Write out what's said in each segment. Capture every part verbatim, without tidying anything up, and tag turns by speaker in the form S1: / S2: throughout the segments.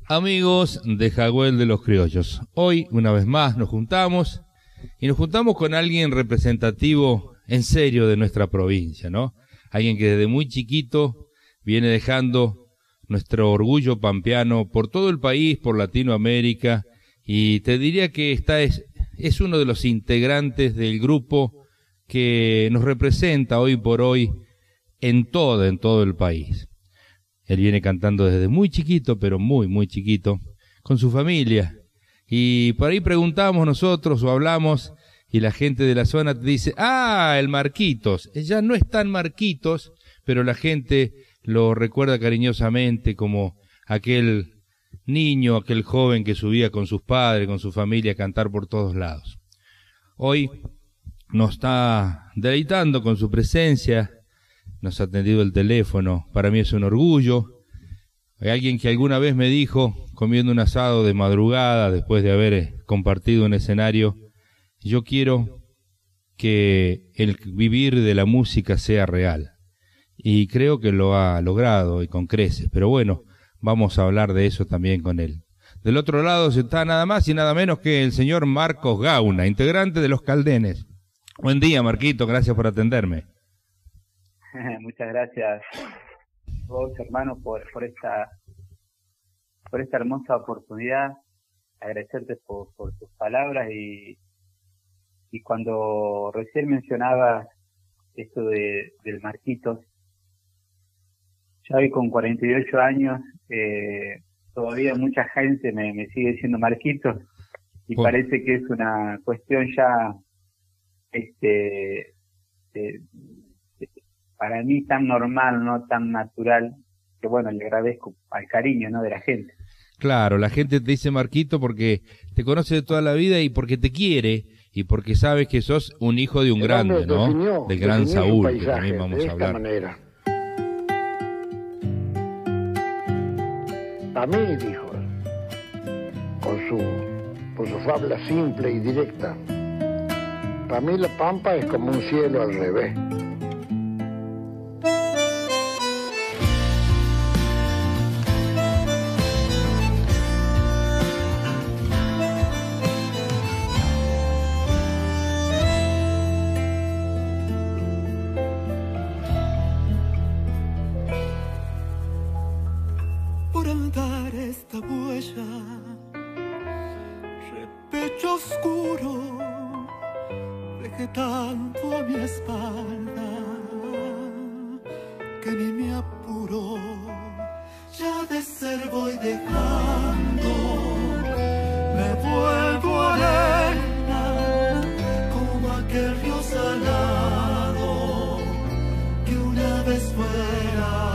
S1: Amigos de Jagüel de los Criollos, hoy una vez más nos juntamos y nos juntamos con alguien representativo en serio de nuestra provincia, ¿no? Alguien que desde muy chiquito viene dejando nuestro orgullo pampeano por todo el país, por Latinoamérica, y te diría que esta es, es uno de los integrantes del grupo que nos representa hoy por hoy en todo, en todo el país. Él viene cantando desde muy chiquito, pero muy, muy chiquito, con su familia. Y por ahí preguntamos nosotros o hablamos y la gente de la zona te dice, ah, el Marquitos. Ya no es tan Marquitos, pero la gente lo recuerda cariñosamente como aquel niño, aquel joven que subía con sus padres, con su familia a cantar por todos lados. Hoy nos está deleitando con su presencia. Nos ha atendido el teléfono, para mí es un orgullo. Hay alguien que alguna vez me dijo, comiendo un asado de madrugada, después de haber compartido un escenario, yo quiero que el vivir de la música sea real. Y creo que lo ha logrado y con creces, pero bueno, vamos a hablar de eso también con él. Del otro lado está nada más y nada menos que el señor Marcos Gauna, integrante de Los Caldenes. Buen día, Marquito, gracias por atenderme.
S2: Muchas gracias vos, hermano, por, por esta por esta hermosa oportunidad. Agradecerte por, por tus palabras y y cuando recién mencionabas esto de del Marquitos, ya hoy con cuarenta y ocho años, eh, todavía mucha gente me, me sigue diciendo Marquitos y oh. Parece que es una cuestión ya este de, para mí tan normal, no tan natural, que bueno, le agradezco al cariño, ¿no?, de la gente.
S1: Claro, la gente te dice Marquito porque te conoce de toda la vida y porque te quiere y porque sabes que sos un hijo de un el grande, ¿no? Definió, Del gran Saúl, paisaje, que también vamos
S3: de
S1: a hablar.
S3: Manera. A mí, dijo, con su, con su fabla simple y directa, para mí la pampa es como un cielo al revés.
S4: Por andar esta huella, repecho oscuro, vegetando a mi espalda, que ni me apuro, ya de ser voy dejando, me vuelvo arena, como aquel río salado, que una vez fuera.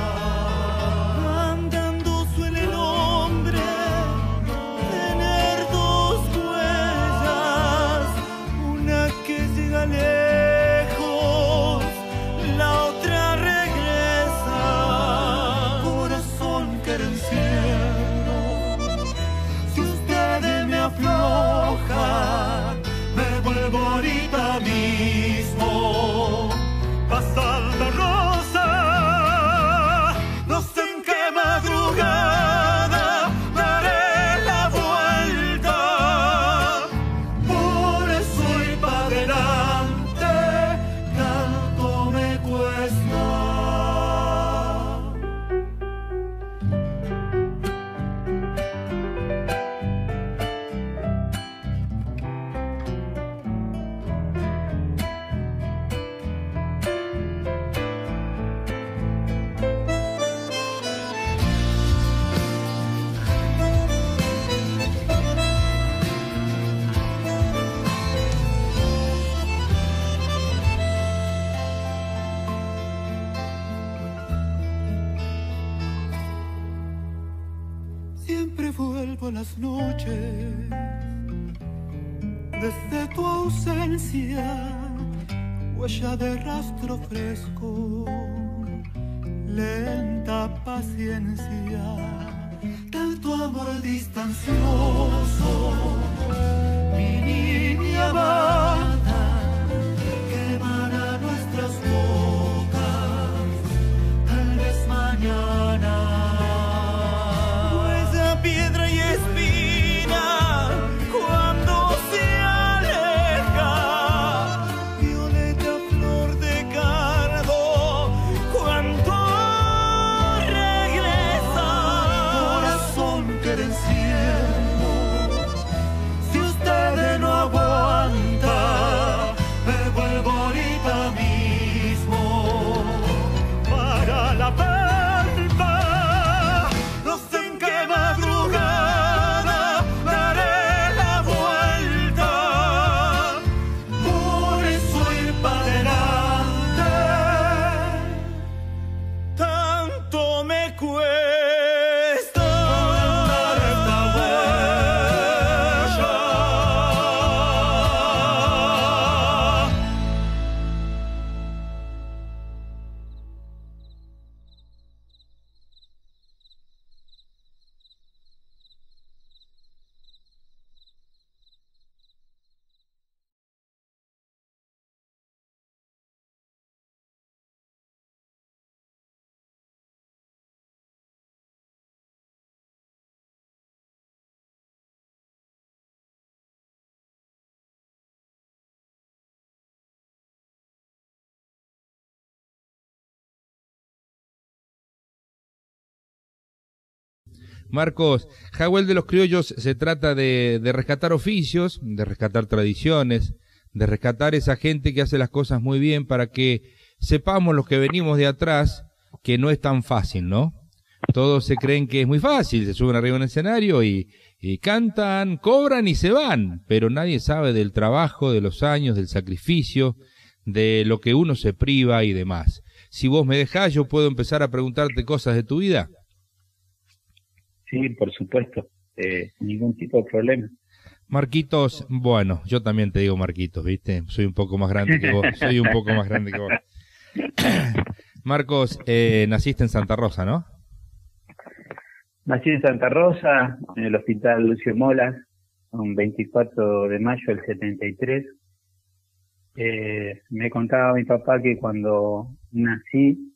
S4: Las noches desde tu ausencia, huella de rastro fresco, lenta paciencia, tanto amor distancioso, mi niña amada, que emana nuestras bocas, tal vez mañana.
S1: Marcos, Jaguel de los Criollos se trata de, de rescatar oficios, de rescatar tradiciones, de rescatar esa gente que hace las cosas muy bien para que sepamos los que venimos de atrás que no es tan fácil, ¿no? Todos se creen que es muy fácil, se suben arriba en un escenario y, y cantan, cobran y se van, pero nadie sabe del trabajo, de los años, del sacrificio, de lo que uno se priva y demás. Si vos me dejás, yo puedo empezar a preguntarte cosas de tu vida.
S2: Sí, por supuesto, eh, ningún tipo de problema.
S1: Marquitos, bueno, yo también te digo Marquitos, ¿viste? Soy un poco más grande que vos, soy un poco más grande que vos. Marcos, eh, naciste en Santa Rosa, ¿no?
S2: Nací en Santa Rosa, en el Hospital Lucio Molas, un veinticuatro de mayo del setenta y tres. Eh, me contaba mi papá que cuando nací,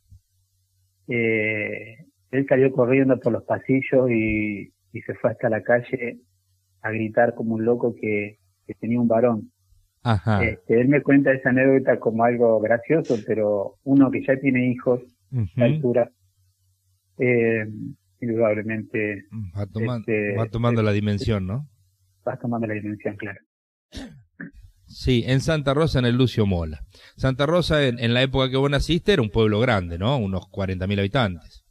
S2: eh, él salió corriendo por los pasillos y, y se fue hasta la calle a gritar como un loco que, que tenía un varón.
S1: Ajá.
S2: Este, él me cuenta esa anécdota como algo gracioso, pero uno que ya tiene hijos
S1: Uh-huh.
S2: a esta altura, eh, indudablemente
S1: va, toma,
S2: este,
S1: va tomando
S2: eh,
S1: la dimensión, ¿no?
S2: Va tomando la dimensión, claro.
S1: Sí, en Santa Rosa, en el Lucio Mola. Santa Rosa, en, en la época que vos naciste, era un pueblo grande, ¿no? Unos cuarenta mil habitantes.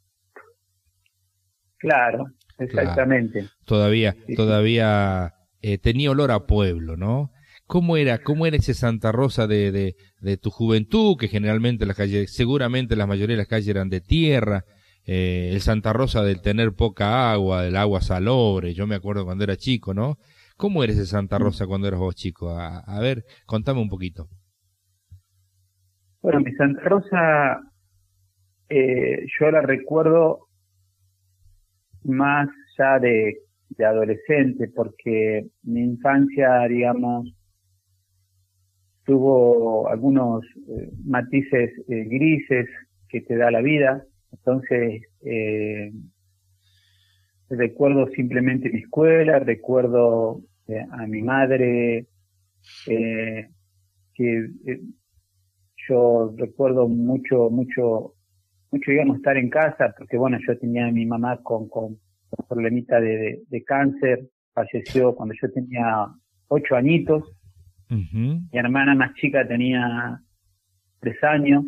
S2: Claro, exactamente.
S1: Claro. Todavía,
S2: sí,
S1: todavía eh, tenía olor a pueblo, ¿no? ¿Cómo era, cómo era ese Santa Rosa de, de, de tu juventud, que generalmente las calles, seguramente la mayoría de las calles eran de tierra, eh, el Santa Rosa del tener poca agua, del agua salobre, yo me acuerdo cuando era chico, ¿no? ¿Cómo era ese Santa Rosa cuando eras vos chico? A, a ver, contame un poquito.
S2: Bueno, mi Santa Rosa, eh, yo la recuerdo más ya de, de adolescente, porque mi infancia, digamos, tuvo algunos eh, matices eh, grises que te da la vida. Entonces, eh, recuerdo simplemente mi escuela, recuerdo eh, a mi madre, eh, que eh, yo recuerdo mucho, mucho, mucho, digamos, estar en casa, porque bueno, yo tenía a mi mamá con, con, con problemita de, de, de cáncer, falleció cuando yo tenía ocho añitos.
S1: Uh-huh.
S2: Mi hermana más chica tenía tres años,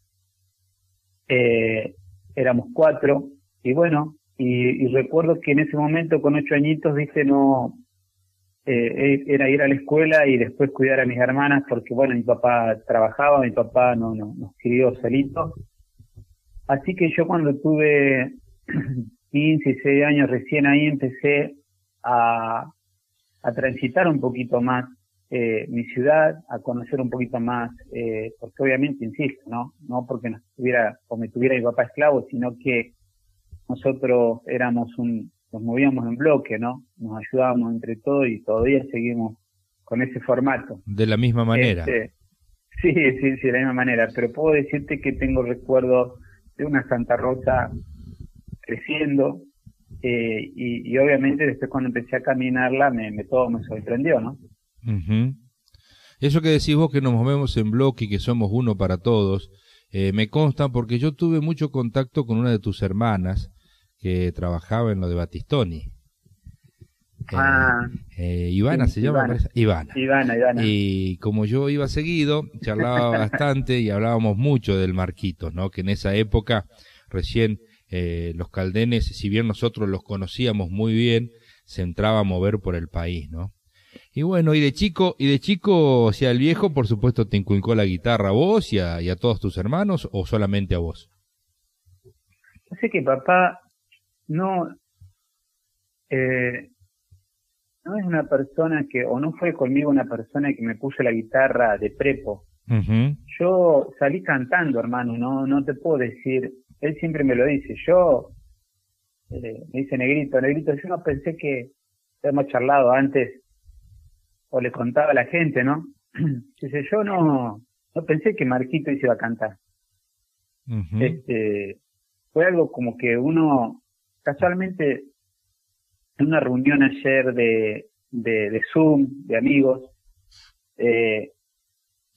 S2: eh, éramos cuatro, y bueno, y, y recuerdo que en ese momento con ocho añitos, viste, no, eh, era ir a la escuela y después cuidar a mis hermanas, porque bueno, mi papá trabajaba, mi papá no, no, nos crió solitos, así que yo cuando tuve quince, dieciséis años, recién ahí empecé a, a transitar un poquito más Eh, mi ciudad, a conocer un poquito más, eh, porque obviamente, insisto, no no porque nos tuviera o me tuviera mi papá esclavo, sino que nosotros éramos un, nos movíamos en bloque, ¿no? Nos ayudábamos entre todos y todavía seguimos con ese formato.
S1: De la misma manera.
S2: Este, sí, sí, sí, de la misma manera, pero puedo decirte que tengo recuerdos de una Santa Rosa creciendo, eh, y, y obviamente después cuando empecé a caminarla me, me todo me sorprendió, ¿no?
S1: Uh-huh. Eso que decís vos que nos movemos en bloque y que somos uno para todos, eh, me consta porque yo tuve mucho contacto con una de tus hermanas que trabajaba en lo de Battistoni.
S2: Ah,
S1: eh, eh, Ivana
S2: sí,
S1: se llama,
S2: Ivana.
S1: Ivana.
S2: Ivana, Ivana.
S1: Y como yo iba seguido, charlaba bastante y hablábamos mucho del Marquitos, ¿no? Que en esa época recién eh, los caldenes, si bien nosotros los conocíamos muy bien, se entraba a mover por el país, ¿no? Y bueno, y de chico, y de chico, o sea, el viejo, por supuesto, te inculcó la guitarra a vos y a, y a todos tus hermanos, o solamente a vos.
S2: Yo sé que papá no, eh, no es una persona que, o no fue conmigo una persona que me puso la guitarra de prepo.
S1: Uh-huh.
S2: Yo salí cantando, hermano, no, no te puedo decir, él siempre me lo dice, yo, eh, me dice Negrito, Negrito, yo no pensé que, hemos charlado antes, o le contaba a la gente, ¿no? Dice, yo no, no pensé que Marquito se iba a cantar.
S1: Uh-huh.
S2: Este, fue algo como que uno, casualmente, en una reunión ayer de, de, de Zoom, de amigos, eh,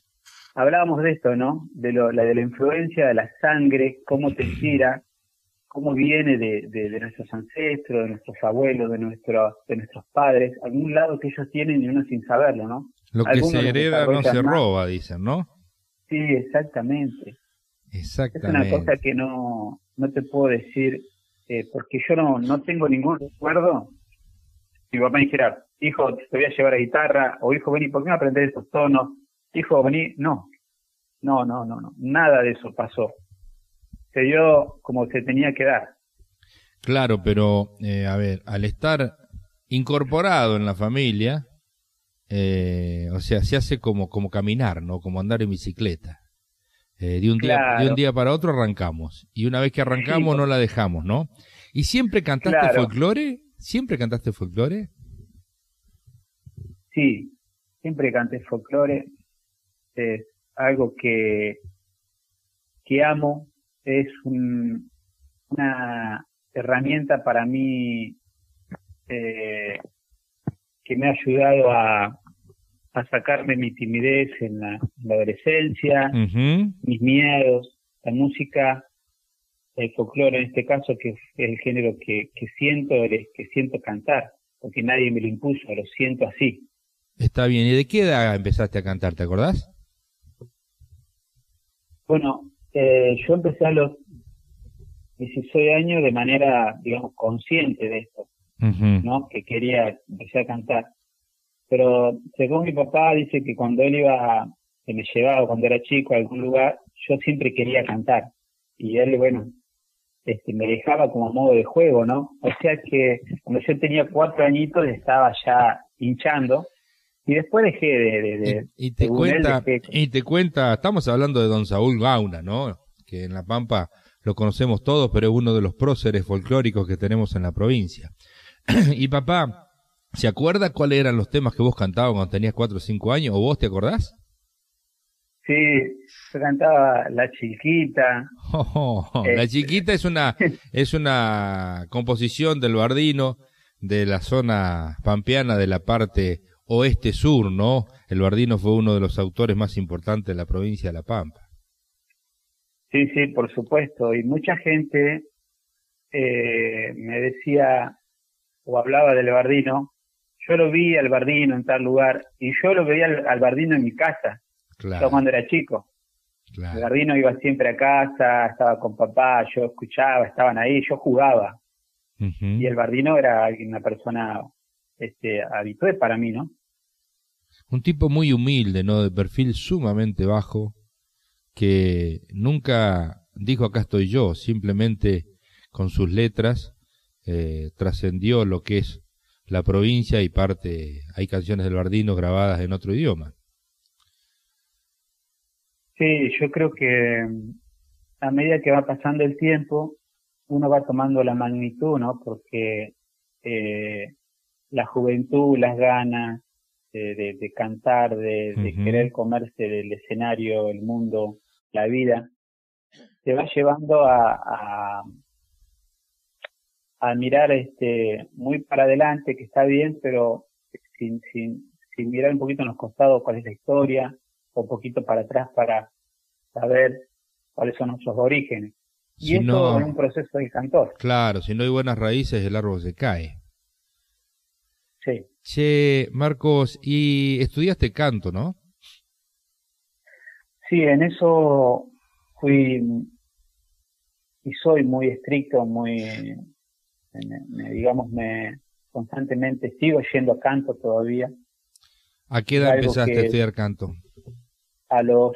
S2: hablábamos de esto, ¿no? De lo, la, de la influencia de la sangre, cómo te tira, cómo viene de, de, de nuestros ancestros, de nuestros abuelos, de, nuestro, de nuestros padres, algún lado que ellos tienen y uno sin saberlo, ¿no?
S1: Lo que
S2: Algunos
S1: se hereda no se
S2: más.
S1: roba, dicen, ¿no?
S2: Sí, exactamente.
S1: Exactamente.
S2: Es una cosa que no, no te puedo decir, eh, porque yo no, no tengo ningún recuerdo. Si mi papá me dijera, hijo, te voy a llevar a guitarra, o hijo, vení, ¿por qué no aprender estos tonos? Hijo, vení, no, no, no, no, no, nada de eso pasó. Se dio como se tenía que dar.
S1: Claro, pero, eh, a ver, al estar incorporado en la familia, eh, o sea, se hace como, como caminar, ¿no? Como andar en bicicleta. Eh, de un día,
S2: Claro.
S1: de un día para otro arrancamos. Y una vez que arrancamos
S2: Sí,
S1: no la dejamos, ¿no? ¿Y siempre cantaste
S2: claro.
S1: folclore? ¿Siempre cantaste folclore?
S2: Sí, siempre canté folclore. Es algo que, que amo. Es un, una herramienta para mí eh, que me ha ayudado a, a sacarme mi timidez en la, en la adolescencia,
S1: Uh-huh.
S2: mis miedos, la música, el folclore en este caso, que es el género que, que siento, el que siento cantar, porque nadie me lo impuso, lo siento así.
S1: Está bien. ¿Y de qué edad empezaste a cantar, te acordás?
S2: Bueno, eh, yo empecé a los dieciséis años de manera, digamos, consciente de esto,
S1: Uh-huh.
S2: ¿no? Que quería empezar a cantar. Pero según mi papá dice que cuando él iba, que me llevaba cuando era chico a algún lugar, yo siempre quería cantar. Y él, bueno, este, me dejaba como modo de juego, ¿no? O sea que cuando yo tenía cuatro añitos estaba ya hinchando y después dejé de... de, de
S1: Y, y te
S2: según él,
S1: cuenta,
S2: dejé-
S1: y te cuenta, estamos hablando de don Saúl Gauna, ¿no? Que en La Pampa lo conocemos todos, pero es uno de los próceres folclóricos que tenemos en la provincia. Y papá, ¿se acuerda cuáles eran los temas que vos cantabas cuando tenías cuatro o cinco años? ¿O vos te acordás?
S2: Sí, yo cantaba La Chiquita.
S1: Oh, oh, oh. La Chiquita es una es una composición del Bardino de la zona pampeana de la parte oeste-sur, ¿no? El Bardino fue uno de los autores más importantes de la provincia de La Pampa.
S2: Sí, sí, por supuesto. Y mucha gente eh, me decía o hablaba del Bardino. Yo lo vi al Bardino en tal lugar y yo lo veía al, al Bardino en mi casa, yo
S1: Claro,
S2: cuando era chico. El
S1: claro.
S2: Bardino iba siempre a casa, estaba con papá, yo escuchaba, estaban ahí, yo jugaba.
S1: Ujú.
S2: Y el Bardino era alguien, una persona este, habitué para mí, ¿no?
S1: Un tipo muy humilde, ¿no? De perfil sumamente bajo, que nunca dijo acá estoy yo, simplemente con sus letras eh, trascendió lo que es la provincia y parte, hay canciones del Bardino grabadas en otro idioma.
S2: Sí, yo creo que mm, a medida que va pasando el tiempo, uno va tomando la magnitud, ¿no? Porque eh, la juventud, las ganas de, de, de cantar, de, de
S1: Ujú.
S2: querer comerse del escenario, el mundo, la vida, te va llevando a, a, a mirar este muy para adelante, que está bien, pero sin, sin, sin mirar un poquito en los costados cuál es la historia, o un poquito para atrás para saber cuáles son nuestros orígenes. Y
S1: Si
S2: eso
S1: no,
S2: es un proceso del cantor.
S1: claro, si no hay buenas raíces, el árbol se cae.
S2: Sí.
S1: Che, Marcos, y estudiaste canto, ¿no?
S2: Sí, en eso fui y soy muy estricto, muy, me, me- digamos, me constantemente sigo yendo a canto todavía.
S1: ¿A qué
S2: Es
S1: edad
S2: algo
S1: empezaste
S2: que-
S1: a estudiar canto?
S2: A los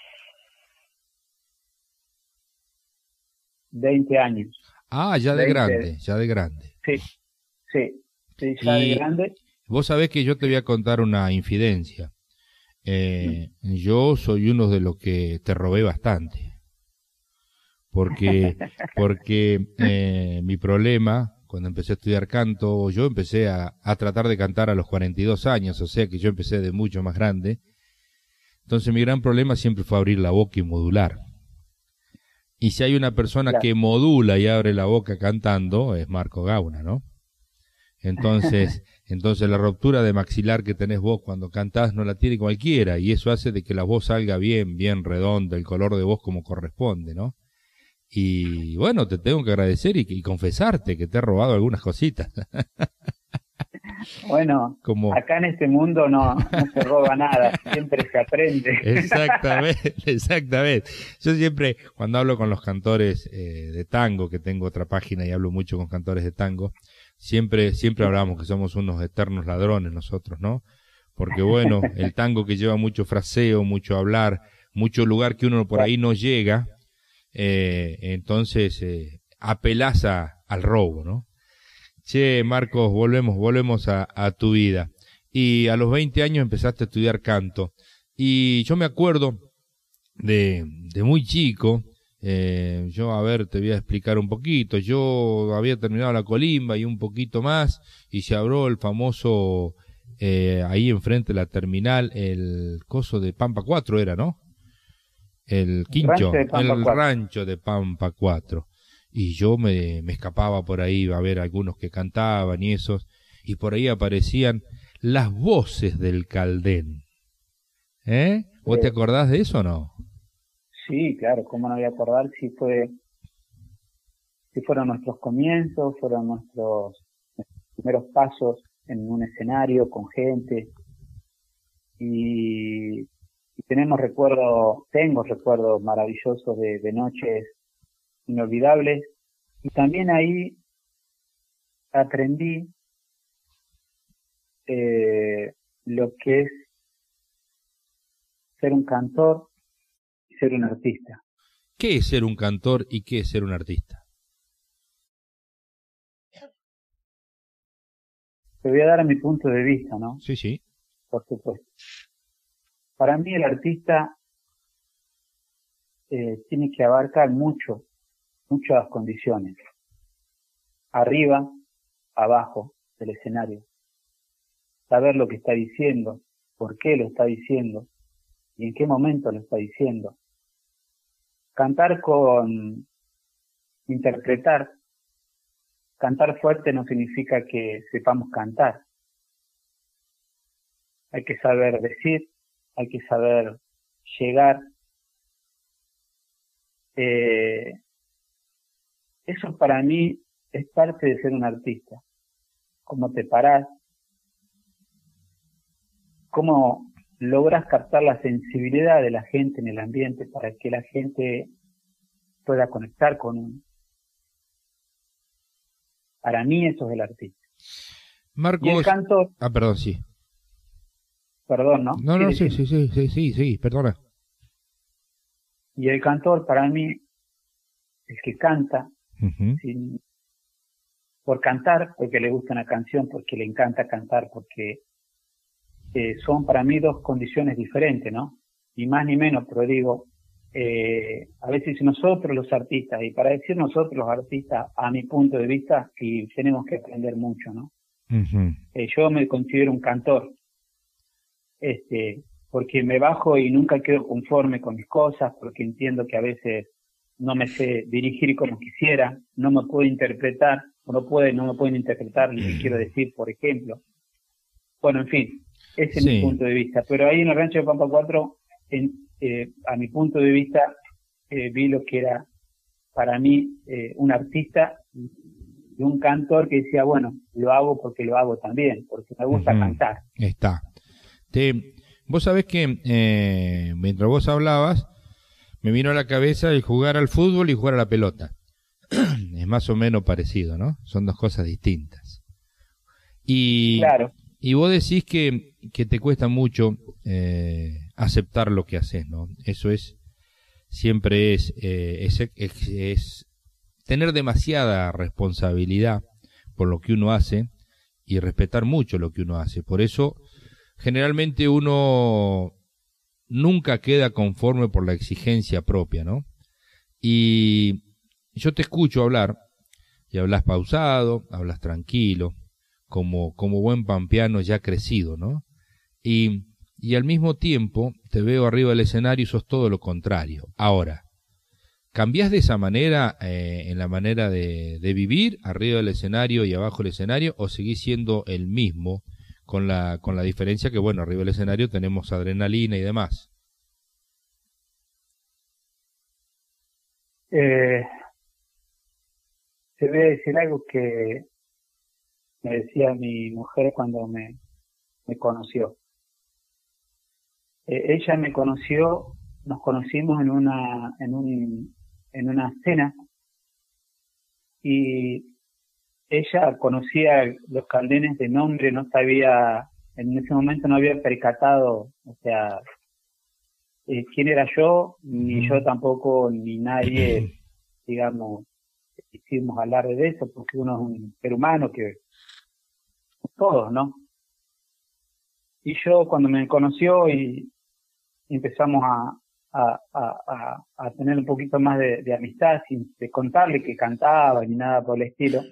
S2: veinte años.
S1: Ah, ya de
S2: veinte.
S1: grande, ya de grande.
S2: Sí, sí, sí, ya
S1: Y-
S2: de grande.
S1: Vos sabés que yo te voy a contar una infidencia. Eh, yo soy uno de los que te robé bastante. Porque, porque eh, mi problema, cuando empecé a estudiar canto, yo empecé a, a tratar de cantar a los cuarenta y dos años, o sea que yo empecé de mucho más grande. Entonces mi gran problema siempre fue abrir la boca y modular. Y si hay una persona
S2: Claro.
S1: que modula y abre la boca cantando, es Marco Gauna, ¿no? Entonces, entonces la ruptura de maxilar que tenés vos cuando cantás no la tiene cualquiera, y eso hace de que la voz salga bien, bien redonda, el color de voz como corresponde, ¿no? y bueno, te tengo que agradecer y, y confesarte que te he robado algunas cositas.
S2: Bueno,
S1: Como...
S2: acá en este mundo no, no se roba nada, siempre se aprende.
S1: Exactamente, exactamente. Yo siempre, cuando hablo con los cantores eh, de tango, que tengo otra página y hablo mucho con cantores de tango, siempre, siempre hablamos que somos unos eternos ladrones nosotros, ¿no? Porque bueno, el tango que lleva mucho fraseo, mucho hablar, mucho lugar que uno por ahí no llega, eh, entonces eh, apelás a, al robo, ¿no? Che, Marcos, volvemos, volvemos a, a tu vida. Y a los veinte años empezaste a estudiar canto. Y yo me acuerdo de, de muy chico, eh, yo, a ver, te voy a explicar un poquito. Yo había terminado la colimba y un poquito más, y se abrió el famoso, eh, ahí enfrente de la terminal, el coso de Pampa cuatro era, ¿no? El quincho, el rancho de Pampa cuatro. Y yo me, me escapaba por ahí a ver algunos que cantaban y esos, y por ahí aparecían las voces del Caldén. ¿Eh? ¿Vos te acordás de eso o no?
S2: Sí, claro, cómo no voy a acordar si fue, si fueron nuestros comienzos, fueron nuestros, nuestros primeros pasos en un escenario con gente, y, y tenemos recuerdos, tengo recuerdos maravillosos de, de noches inolvidables, y también ahí aprendí eh, lo que es ser un cantor y ser un artista.
S1: ¿Qué es ser un cantor y qué es ser un artista?
S2: Te voy a dar mi punto de vista, ¿no?
S1: Sí, sí.
S2: Por supuesto. Para mí el artista eh, tiene que abarcar mucho, muchas condiciones. Arriba, abajo del escenario. Saber lo que está diciendo, por qué lo está diciendo y en qué momento lo está diciendo. Cantar con interpretar. Cantar fuerte no significa que sepamos cantar. Hay que saber decir, hay que saber llegar. Eh, eso para mí es parte de ser un artista. Cómo te parás, cómo logras captar la sensibilidad de la gente en el ambiente para que la gente pueda conectar con uno. Para mí eso es el artista.
S1: Marcos...
S2: Y el cantor...
S1: Ah, perdón, sí.
S2: Perdón, ¿no?
S1: No, no, sí, sí, sí, sí, sí, sí, perdona.
S2: Y el cantor para mí, el que canta,
S1: uh-huh.
S2: sin, por cantar, porque le gusta una canción, porque le encanta cantar, porque eh, son para mí dos condiciones diferentes, ¿no? Ni más ni menos, pero digo, eh, a veces nosotros los artistas, y para decir nosotros los artistas, a mi punto de vista, y tenemos que aprender mucho, ¿no?
S1: Uh-huh.
S2: Eh, yo me considero un cantor, este, porque me bajo y nunca quedo conforme con mis cosas, porque entiendo que a veces no me sé dirigir como quisiera, no me puedo interpretar, o no puede, no me pueden interpretar lo que quiero decir, por ejemplo. Bueno, en fin, ese es
S1: sí.
S2: mi punto de vista. Pero ahí en el rancho de Pampa cuatro, en, eh, a mi punto de vista, eh, vi lo que era para mí eh, un artista y un cantor que decía, bueno, lo hago porque lo hago también, porque me gusta uh-huh. cantar.
S1: Está. Te, vos sabés que eh, mientras vos hablabas, me vino a la cabeza el jugar al fútbol y jugar a la pelota. Es más o menos parecido, ¿no? Son dos cosas distintas. Y,
S2: claro.
S1: Y vos decís que, que te cuesta mucho eh, aceptar lo que haces, ¿no? Eso es, siempre es, eh, es, es, es tener demasiada responsabilidad por lo que uno hace y respetar mucho lo que uno hace. Por eso, generalmente uno nunca queda conforme por la exigencia propia, ¿no? Y yo te escucho hablar, y hablas pausado, hablas tranquilo, como, como buen pampeano ya crecido, ¿no? Y, y al mismo tiempo te veo arriba del escenario y sos todo lo contrario. Ahora, ¿cambiás de esa manera eh, en la manera de, de vivir, arriba del escenario y abajo del escenario, o seguís siendo el mismo, con la, con la diferencia que, bueno, arriba del escenario tenemos adrenalina y demás?
S2: Eh, te voy a decir algo que me decía mi mujer cuando me, me conoció. Eh, ella me conoció, nos conocimos en una, en un, en una cena, y ella conocía los Caldenes de nombre, no sabía, en ese momento no había percatado, o sea, eh, quién era yo, ni yo tampoco, ni nadie, digamos, hicimos alarde de eso, porque uno es un ser humano que, todos, ¿no? Y yo cuando me conoció y empezamos a, a, a, a, a tener un poquito más de, de amistad, sin de contarle que cantaba ni nada por el estilo,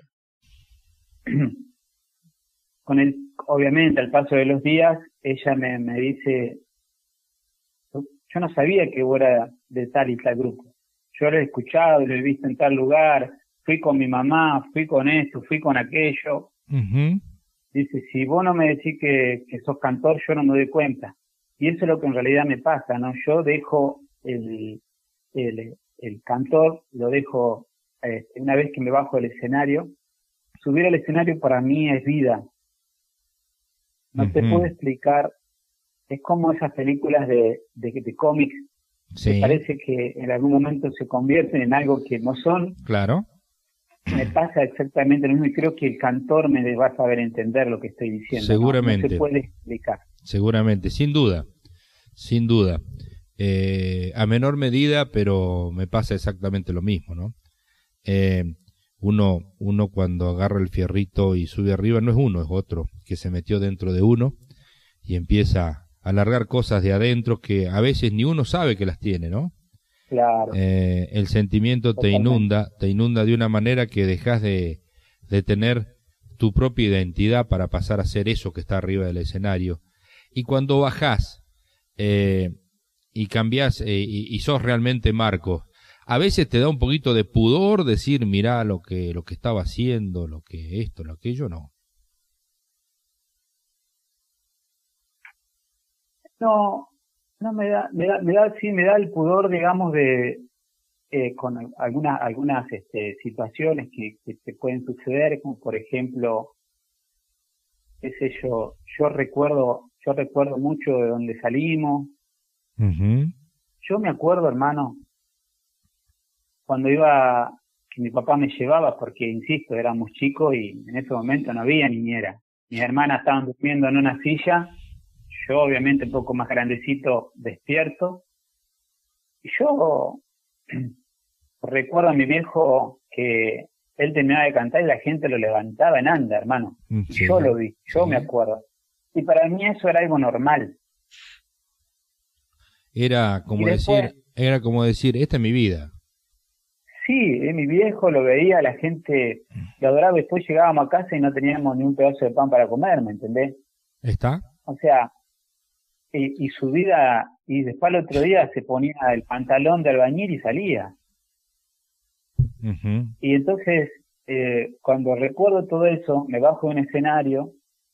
S2: con el, obviamente al paso de los días, ella me, me dice, yo no sabía que vos eras de tal y tal grupo, yo lo he escuchado, lo he visto en tal lugar, fui con mi mamá, fui con esto, fui con aquello. Uh-huh. Dice, si vos no me decís que, que sos cantor, yo no me doy cuenta. Y eso es lo que en realidad me pasa, ¿no? Yo dejo el, el, el cantor, lo dejo, eh, una vez que me bajo del escenario, subir al escenario para mí es vida. No uh-huh. te puedo explicar, es como esas películas de, de, de cómics, sí. que parece que en algún momento se convierten en algo que no son.
S1: Claro.
S2: Me pasa exactamente lo mismo y creo que el cantor me va a saber entender lo que estoy diciendo.
S1: Seguramente.
S2: No, no se puede explicar.
S1: Seguramente, sin duda, sin duda. Eh, a menor medida, pero me pasa exactamente lo mismo, ¿no? Eh, uno, uno cuando agarra el fierrito y sube arriba, no es uno, es otro, que se metió dentro de uno y empieza a largar cosas de adentro que a veces ni uno sabe que las tiene, ¿no?
S2: Claro.
S1: Eh, el sentimiento Totalmente. te inunda, te inunda de una manera que dejas de, de tener tu propia identidad para pasar a ser eso que está arriba del escenario. Y cuando bajás eh, y cambiás eh, y, y sos realmente Marcos, a veces te da un poquito de pudor decir, mirá lo que, lo que estaba haciendo, lo que esto, lo aquello, no.
S2: No. No, me da, me da, me da, sí, me da el pudor, digamos, de, eh, con algunas, algunas, este, situaciones que, que te pueden suceder, como por ejemplo, qué sé yo, yo recuerdo, yo recuerdo mucho de donde salimos. Uh-huh. Yo me acuerdo, hermano, cuando iba, que mi papá me llevaba, porque, insisto, éramos chicos y en ese momento no había niñera. Mis hermanas estaban durmiendo en una silla, yo obviamente un poco más grandecito, despierto, y yo recuerdo a mi viejo que él terminaba de cantar y la gente lo levantaba en anda, hermano. Sí, yo lo vi, yo sí. me acuerdo. Y para mí eso era algo normal.
S1: Era como después, decir, era como decir, esta es mi vida.
S2: Sí, eh, mi viejo lo veía, la gente lo adoraba, después llegábamos a casa y no teníamos ni un pedazo de pan para comer, ¿me entendés?
S1: ¿Está?
S2: O sea, y, y su vida, y después al otro día se ponía el pantalón de albañil y salía. Uh-huh. Y entonces, eh, cuando recuerdo todo eso, me bajo de un escenario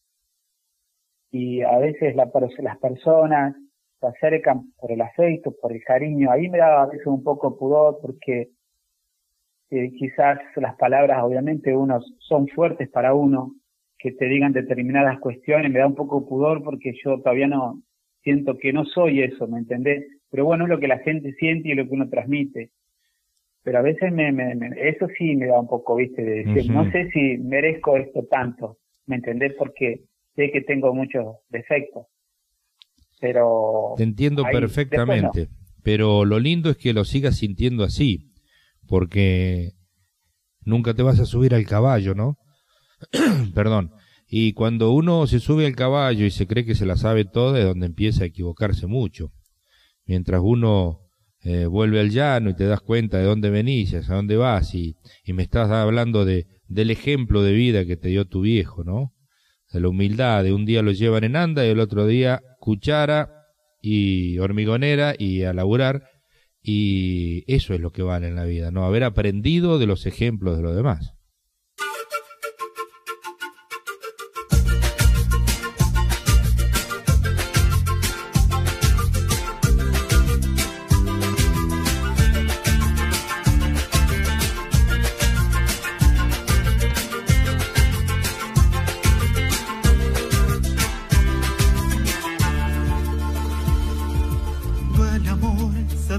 S2: y a veces la, las personas se acercan por el afecto, por el cariño. Ahí me da a veces un poco pudor porque eh, quizás las palabras obviamente uno son fuertes para uno, que te digan determinadas cuestiones, me da un poco pudor porque yo todavía no siento que no soy eso, ¿me entendés? Pero bueno, es lo que la gente siente y lo que uno transmite. Pero a veces me, me, me eso sí me da un poco, viste, de decir, uh-huh. no sé si merezco esto tanto, ¿me entendés? Porque sé que tengo muchos defectos. Pero
S1: te entiendo ahí, perfectamente, no. Pero lo lindo es que lo sigas sintiendo así, porque nunca te vas a subir al caballo, ¿no? Perdón. Y cuando uno se sube al caballo y se cree que se la sabe toda, es donde empieza a equivocarse mucho. Mientras uno eh, vuelve al llano y te das cuenta de dónde venís, hacia dónde vas, y, y me estás hablando de del ejemplo de vida que te dio tu viejo, ¿no? De la humildad, de un día lo llevan en anda y el otro día cuchara y hormigonera y a laburar, y eso es lo que vale en la vida, ¿no? Haber aprendido de los ejemplos de los demás.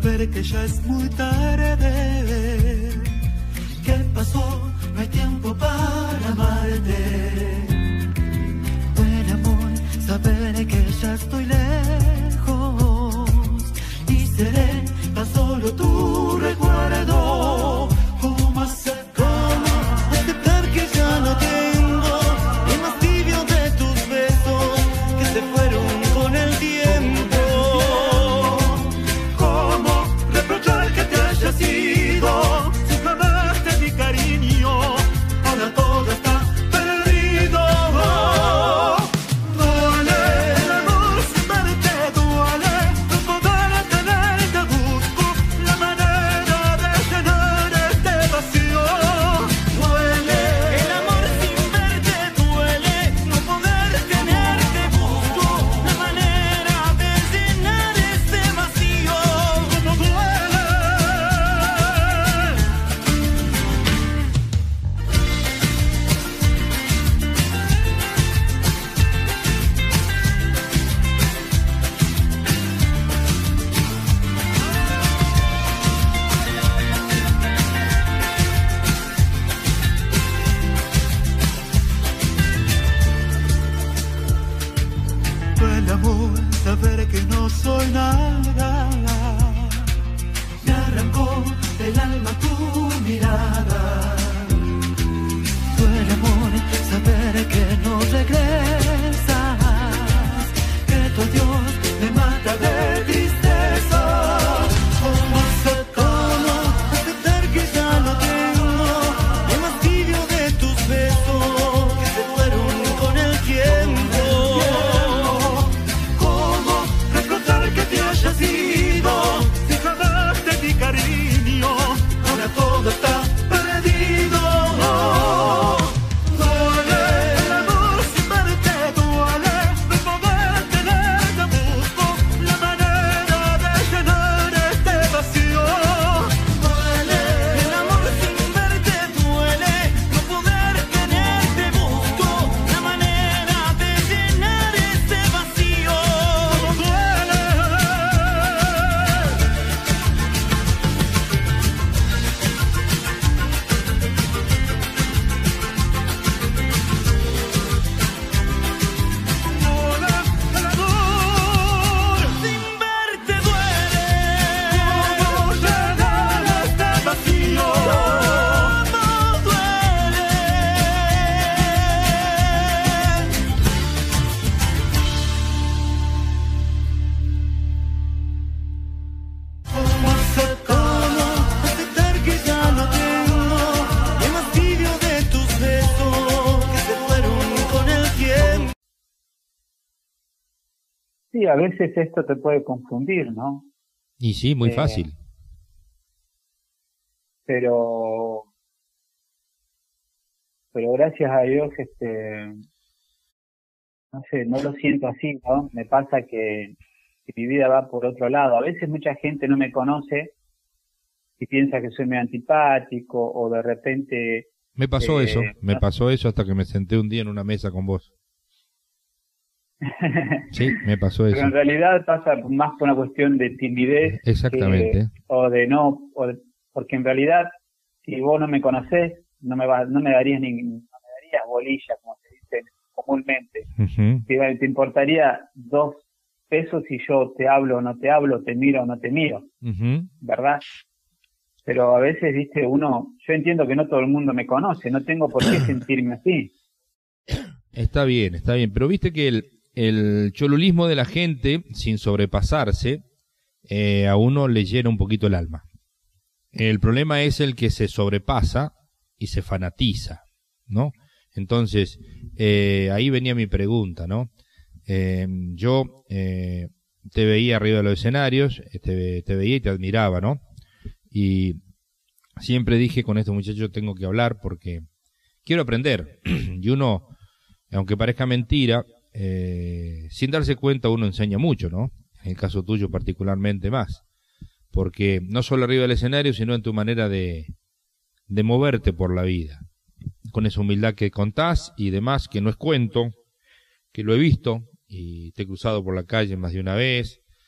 S4: saber que ya es muy tarde. ¿Qué pasó? No hay tiempo para amarte. Duele, amor, saber que ya estoy lejos y seré tan solo tu recuerdo. ¿Cómo hacer? ¿Cómo aceptar que ya no tengo el más tibio de tus besos que se fueron con el tiempo? ¿Cómo reprochar que te hayas ido sin jamás te di cariño? Ahora todo está perdido. Duele el amor sin verte, duele no poder tenerte. Busco la manera de llenar este vacío. Duele el amor sin verte, duele no poder tenerte. Busco la manera de llenar este vacío. Como duele. Duele, amor, saber que no soy nada. Me arrancó del alma tu mirada. Duele, amor, saber que no regresas, que tu adiós me mata de tristeza. ¿Cómo hacer? ¿Cómo aceptar que ya no tengo el más tibio de tus besos que se fueron con el tiempo? ¿Cómo recordar que te hayas ido si jamás te di cariño? Ahora todo está perdido. Duele el amor sin verte, duele no poder tenerte. Busco la manera de llenar este vacío. Duele el amor sin verte, duele no poder tenerte. Busco la manera de llenar este vacío. Duele. Duele el amor sin verte, duele. ¿Cómo llenar este vacío? ¿Cómo duele? ¿Cómo hacer? ¿Cómo aceptar que ya no tengo el más tibio de tus besos que se fueron con el tiempo?
S2: Sí, a veces esto te puede confundir, ¿no?
S1: Y sí, muy
S2: Eh,
S1: fácil.
S2: Pero, pero gracias a Dios, este, no sé, no lo siento así, ¿no? Me pasa que, que mi vida va por otro lado. A veces mucha gente no me conoce y piensa que soy medio antipático o de repente,
S1: Me pasó
S2: eh,
S1: eso, me
S2: no-
S1: pasó eso hasta que me senté un día en una mesa con vos. Sí, me pasó
S2: pero
S1: eso.
S2: en realidad pasa más por una cuestión de timidez
S1: Exactamente.
S2: que- o de no, o de- porque en realidad si vos no me conocés, no me va, no me darías ni, no me darías bolilla, como se dice comúnmente.
S1: Ujú.
S2: Te, te importaría dos pesos si yo te hablo o no te hablo, te miro o no te miro,
S1: Ujú.
S2: ¿verdad? Pero a veces, viste, uno, yo entiendo que no todo el mundo me conoce, no tengo por qué sentirme así.
S1: Está bien, está bien. Pero viste que el, el cholulismo de la gente, sin sobrepasarse, eh, a uno le llena un poquito el alma. El problema es el que se sobrepasa y se fanatiza, ¿no? Entonces, eh, ahí venía mi pregunta, ¿no? Eh, yo eh, te veía arriba de los escenarios, te, te veía y te admiraba, ¿no? Y siempre dije, con este muchacho tengo que hablar porque quiero aprender. Y uno, aunque parezca mentira, eh, sin darse cuenta uno enseña mucho, ¿no? En el caso tuyo particularmente más. Porque no solo arriba del escenario, sino en tu manera de, de moverte por la vida. Con esa humildad que contás y demás, que no es cuento, que lo he visto y te he cruzado por la calle más de una vez.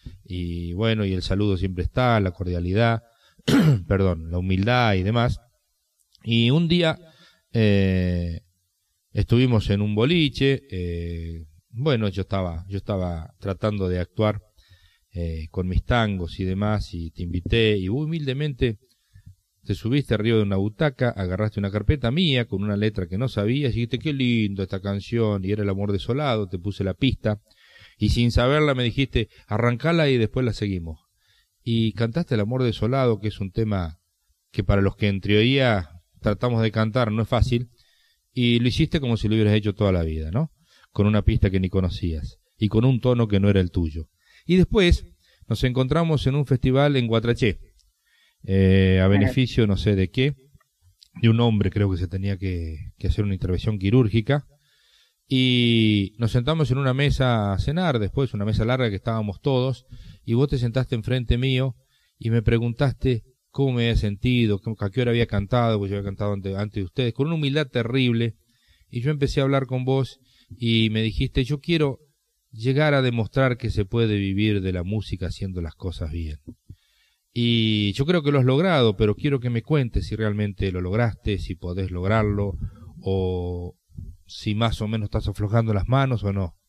S1: y bueno, y el saludo siempre está, la cordialidad, perdón, la humildad y demás. Y un día eh, estuvimos en un boliche, eh, bueno, yo estaba, yo estaba tratando de actuar eh, con mis tangos y demás, y te invité, y humildemente te subiste arriba de una butaca, agarraste una carpeta mía con una letra que no sabías, y dijiste, qué lindo esta canción, y era El amor desolado, te puse la pista, y sin saberla me dijiste, arrancala y después la seguimos. Y cantaste El amor desolado, que es un tema que para los que en teoría tratamos de cantar no es fácil, y lo hiciste como si lo hubieras hecho toda la vida, ¿no? Con una pista que ni conocías, y con un tono que no era el tuyo. Y después nos encontramos en un festival en Guatraché, eh, a beneficio no sé de qué, de un hombre creo que se tenía que, que hacer una intervención quirúrgica, y nos sentamos en una mesa a cenar, después una mesa larga que estábamos todos, y vos te sentaste enfrente mío y me preguntaste cómo me había sentido, a qué hora había cantado, porque yo había cantado antes, antes de ustedes, con una humildad terrible, y yo empecé a hablar con vos y me dijiste, yo quiero llegar a demostrar que se puede vivir de la música haciendo las cosas bien. Y yo creo que lo has logrado, pero quiero que me cuentes si realmente lo lograste, si podés lograrlo, o si más o menos estás aflojando las manos o no.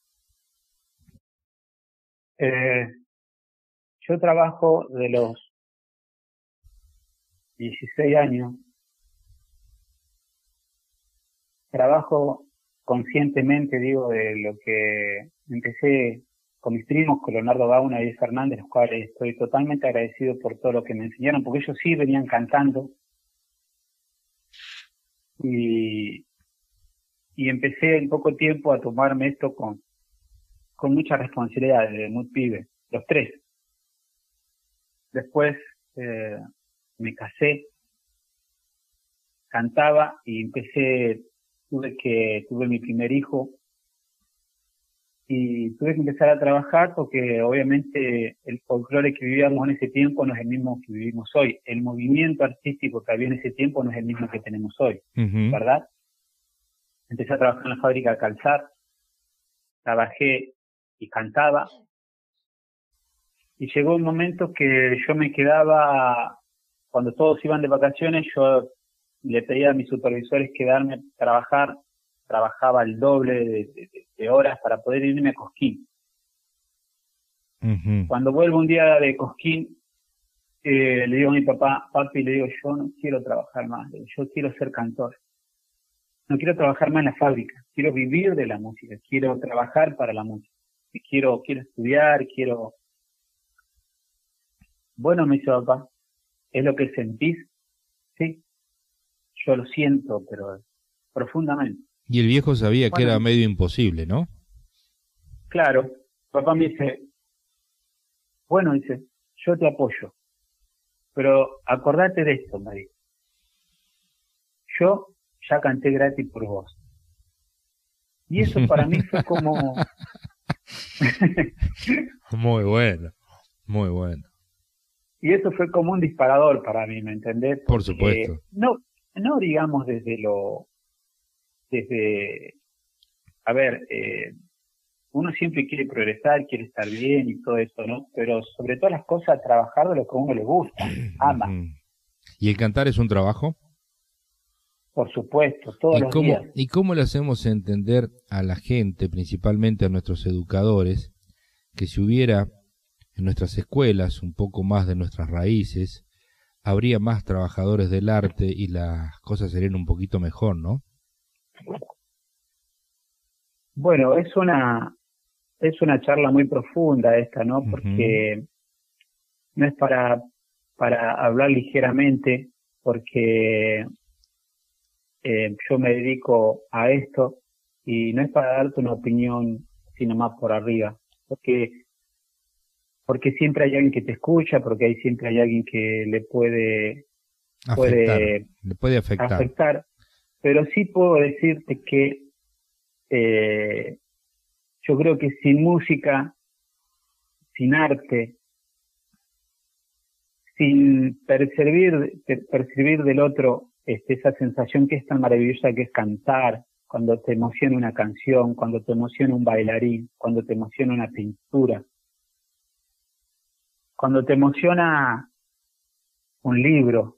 S2: Eh, yo trabajo de los dieciséis años, trabajo conscientemente, digo, de lo que empecé con mis primos, con Leonardo Gauna y Eddie Fernández, los cuales estoy totalmente agradecido por todo lo que me enseñaron, porque ellos sí venían cantando, y, y empecé en poco tiempo a tomarme esto con, con mucha responsabilidad, desde muy pibe, los tres. Después eh, me casé, cantaba y empecé, tuve que, tuve mi primer hijo, y tuve que empezar a trabajar porque obviamente el folclore que vivíamos en ese tiempo no es el mismo que vivimos hoy. El movimiento artístico que había en ese tiempo no es el mismo que tenemos hoy, uh-huh. ¿verdad? Empecé a trabajar en la fábrica de calzar, trabajé y cantaba, y llegó un momento que yo me quedaba, cuando todos iban de vacaciones, yo le pedía a mis supervisores quedarme a trabajar, trabajaba el doble de, de, de horas para poder irme a Cosquín. Uh-huh. Cuando vuelvo un día de Cosquín, eh, le digo a mi papá, papi, le digo, yo no quiero trabajar más, yo quiero ser cantor. No quiero trabajar más en la fábrica, quiero vivir de la música, quiero trabajar para la música, quiero, quiero estudiar, quiero... Bueno, me dice papá, ¿es lo que sentís? Sí, yo lo siento, pero profundamente.
S1: Y el viejo sabía bueno, que era medio imposible, ¿no?
S2: Claro, papá me dice, bueno, dice, yo te apoyo, pero acordate de esto, María. Yo ya canté gratis por vos. Y eso para mí fue como...
S1: Muy bueno, muy bueno.
S2: Y eso fue como un disparador para mí, ¿me entendés? Porque
S1: por supuesto.
S2: No, no digamos desde lo... desde, a ver, eh, uno siempre quiere progresar, quiere estar bien y todo eso, ¿no? Pero sobre todas las cosas, trabajar de lo que a uno le gusta, ama.
S1: ¿Y el cantar es un trabajo?
S2: Por supuesto, todos
S1: ¿Y
S2: los
S1: cómo,
S2: días.
S1: ¿Y cómo le hacemos entender a la gente, principalmente a nuestros educadores, que si hubiera en nuestras escuelas un poco más de nuestras raíces, habría más trabajadores del arte y las cosas serían un poquito mejor, ¿no?
S2: Bueno, es una es una charla muy profunda esta, ¿no? Porque uh-huh. no es para para hablar ligeramente, porque eh, yo me dedico a esto y no es para darte una opinión sino más por arriba, porque porque siempre hay alguien que te escucha, porque hay siempre hay alguien que le puede
S1: afectar,
S2: puede
S1: le puede afectar.
S2: afectar. Pero sí puedo decirte que eh, yo creo que sin música, sin arte, sin percibir, percibir del otro este, esa sensación que es tan maravillosa que es cantar, cuando te emociona una canción, cuando te emociona un bailarín, cuando te emociona una pintura, cuando te emociona un libro,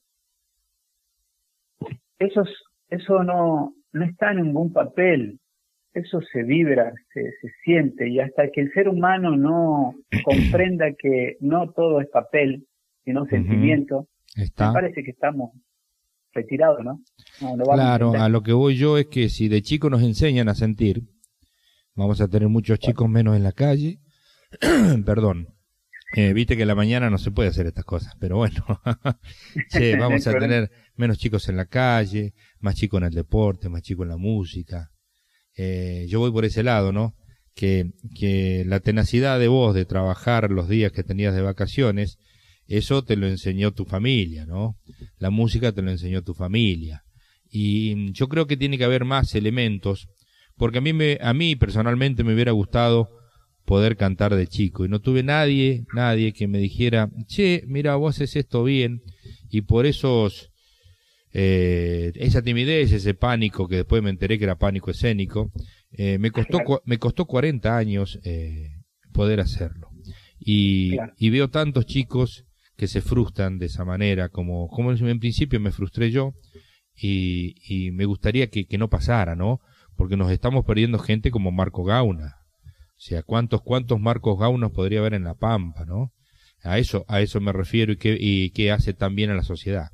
S2: eso, eso no, no está en ningún papel, eso se vibra, se, se siente, y hasta que el ser humano no comprenda que no todo es papel, sino sentimiento,
S1: está.
S2: me parece que estamos retirados, ¿no? No, no
S1: claro,
S2: a,
S1: a lo que voy yo es que si de chico nos enseñan a sentir, vamos a tener muchos chicos menos en la calle, perdón, eh, viste que en la mañana no se puede hacer estas cosas, pero bueno, che, vamos a tener menos chicos en la calle, más chicos en el deporte, más chicos en la música. Eh, yo voy por ese lado, ¿no? Que, que la tenacidad de vos de trabajar los días que tenías de vacaciones, eso te lo enseñó tu familia, ¿no? La música te lo enseñó tu familia. Y yo creo que tiene que haber más elementos, porque a mí, me, a mí personalmente me hubiera gustado poder cantar de chico, y no tuve nadie, nadie que me dijera, che, mira, vos haces esto bien, y por esos, eh, esa timidez, ese pánico, que después me enteré que era pánico escénico, eh, me costó, claro. me costó cuarenta años eh, poder hacerlo. Y, claro. y veo tantos chicos que se frustran de esa manera, como, como en principio me frustré yo, y, y me gustaría que, que no pasara, ¿no? Porque nos estamos perdiendo gente como Marco Gauna. O sea, ¿cuántos, cuántos Marcos Gaunos podría haber en La Pampa, no? A eso, a eso me refiero, y qué, y qué hace también a la sociedad.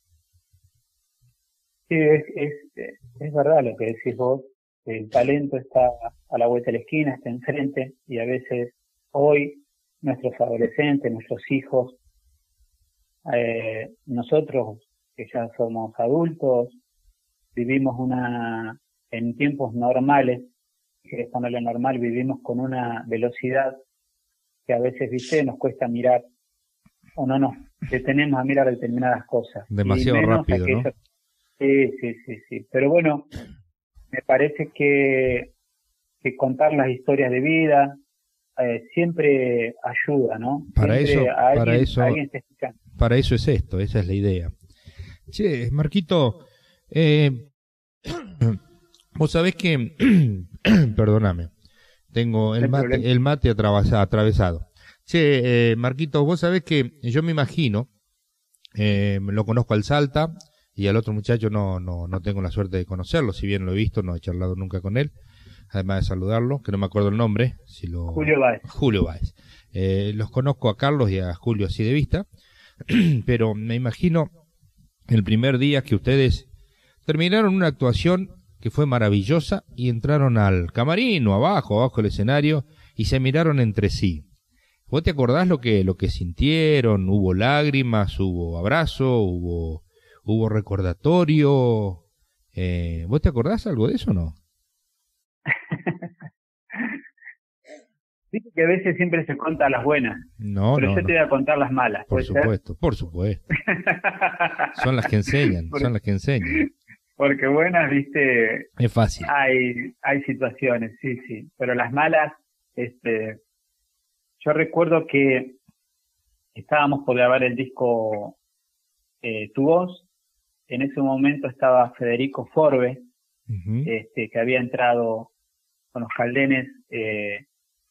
S2: Sí, es, es, es verdad lo que decís vos. El talento está a la vuelta de la esquina, está enfrente, y a veces hoy nuestros adolescentes, nuestros hijos, eh, nosotros que ya somos adultos, vivimos una en tiempos normales, que es ponerle normal, vivimos con una velocidad que a veces, viste, nos cuesta mirar, o no nos detenemos a mirar determinadas cosas.
S1: Demasiado rápido, aquello, ¿no?
S2: Sí, sí, sí, sí. Pero bueno, me parece que, que contar las historias de vida eh, siempre ayuda, ¿no?
S1: Para
S2: siempre
S1: eso,
S2: a alguien,
S1: para eso,
S2: a alguien está escuchando.
S1: Para eso es esto, esa es la idea. Che, Marquito, eh, vos sabés que, perdóname, tengo el mate, el mate atravesado. atravesado. Che, eh, Marquito, vos sabés que yo me imagino, eh, lo conozco al Salta, y al otro muchacho no, no, no tengo la suerte de conocerlo, si bien lo he visto, no he charlado nunca con él, además de saludarlo, que no me acuerdo el nombre. Si lo...
S2: Julio Báez.
S1: Julio Báez. Eh, los conozco a Carlos y a Julio así de vista, pero me imagino el primer día que ustedes terminaron una actuación que fue maravillosa y entraron al camarín o abajo, abajo del escenario, y se miraron entre sí. ¿Vos te acordás lo que, lo que sintieron? ¿Hubo lágrimas? ¿Hubo abrazo? ¿Hubo, hubo recordatorio? Eh, ¿Vos te acordás algo de eso o no?
S2: Dice que a veces siempre se cuenta las buenas,
S1: no,
S2: pero
S1: no,
S2: yo
S1: no.
S2: te voy a contar las malas.
S1: Por supuesto, ser? por supuesto. Son las que enseñan, Porque... son las que enseñan.
S2: Porque buenas, viste,
S1: es fácil.
S2: Hay, hay situaciones, sí, sí, pero las malas, este, yo recuerdo que estábamos por grabar el disco eh, Tu Voz. En ese momento estaba Federico Forbe, uh-huh. este, que había entrado con los Caldenes, eh,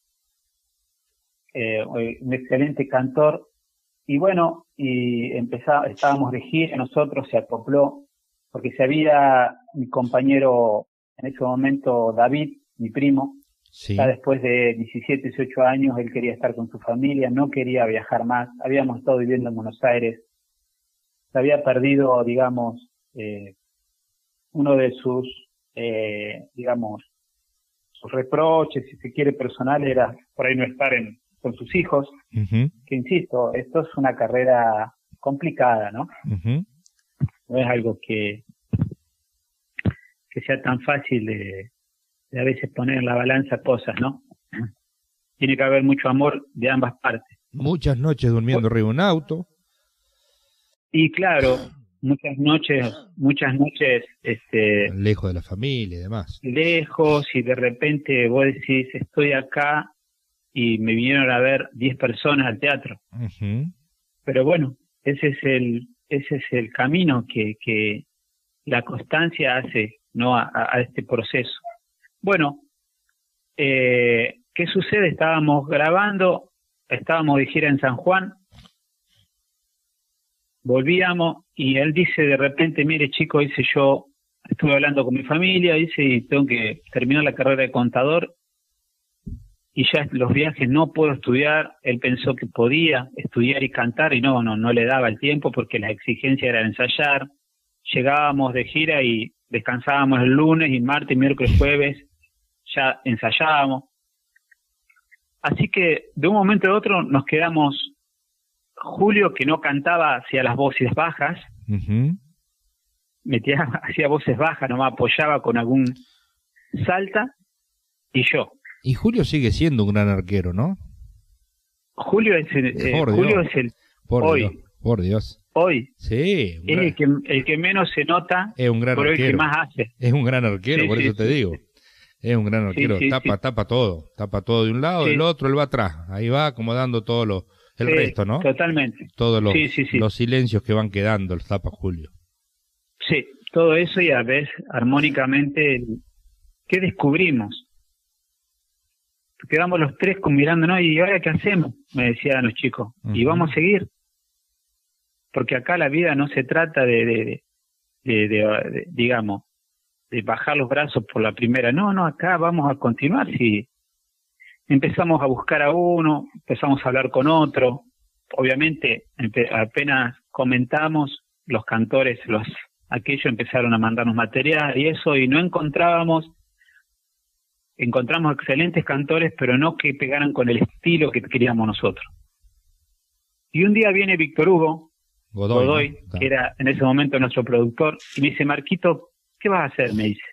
S2: eh, un excelente cantor, y bueno, y empezaba, estábamos de gira, nosotros se acopló, porque se había mi compañero en ese momento, David, mi primo, sí. Ya después de diecisiete, dieciocho años, él quería estar con su familia, no quería viajar más, habíamos estado viviendo en Buenos Aires, se había perdido, digamos, eh, uno de sus, eh, digamos, sus reproches, si se quiere, personal, era por ahí no estar en, con sus hijos, uh-huh. que insisto, esto es una carrera complicada, ¿no? Uh-huh. No es algo que, que sea tan fácil de, de a veces poner en la balanza cosas, ¿no? Tiene que haber mucho amor de ambas partes.
S1: Muchas noches durmiendo arriba de un auto.
S2: Y claro, muchas noches, muchas noches, este,
S1: lejos de la familia y demás.
S2: Lejos, y de repente vos decís, estoy acá y me vinieron a ver diez personas al teatro. Uh-huh. Pero bueno, ese es el, ese es el camino que, que la constancia hace, ¿no? A, a este proceso. Bueno, eh, ¿qué sucede? Estábamos grabando, estábamos de gira en San Juan, volvíamos y él dice de repente, mire chico, dice, yo estuve hablando con mi familia, dice, y tengo que terminar la carrera de contador y ya los viajes no puedo estudiar. Él pensó que podía estudiar y cantar y no, no, no le daba el tiempo porque las exigencias eran ensayar. Llegábamos de gira y descansábamos el lunes y martes, miércoles, jueves, ya ensayábamos. Así que de un momento a otro nos quedamos, Julio, que no cantaba, hacía las voces bajas, uh-huh. metía, hacía voces bajas, nomás apoyaba con algún salta, y yo.
S1: Y Julio sigue siendo un gran arquero, ¿no?
S2: Julio es el, eh, Julio es el
S1: por
S2: hoy.
S1: Dios, por Dios.
S2: Hoy
S1: sí,
S2: es el que, el que menos se nota,
S1: es un gran
S2: pero
S1: arquero.
S2: el que más hace.
S1: Es un gran arquero, sí, por sí, eso te sí. digo. Es un gran arquero,
S2: sí, sí,
S1: tapa,
S2: sí.
S1: tapa todo, tapa todo de un lado, sí. del otro, él va atrás, ahí va acomodando todo lo, el
S2: sí,
S1: resto, ¿no?
S2: Totalmente.
S1: Todos los,
S2: sí, sí, sí.
S1: los silencios que van quedando, los tapa Julio.
S2: Sí, todo eso y a veces armónicamente, ¿qué descubrimos? Quedamos los tres con mirándonos y ¿ahora qué hacemos? Me decían los chicos. Uh-huh. Y vamos a seguir. Porque acá la vida no se trata de, de, de, de, de, de digamos, de bajar los brazos por la primera. No, no, acá vamos a continuar. Si empezamos a buscar a uno, empezamos a hablar con otro. Obviamente, apenas comentamos, los cantores, los aquellos empezaron a mandarnos material y eso, y no encontrábamos, encontramos excelentes cantores, pero no que pegaran con el estilo que queríamos nosotros. Y un día viene Víctor Hugo Godoy, Godoy ¿no? que era en ese momento nuestro productor, y me dice, Marquito, ¿qué vas a hacer? Me dice.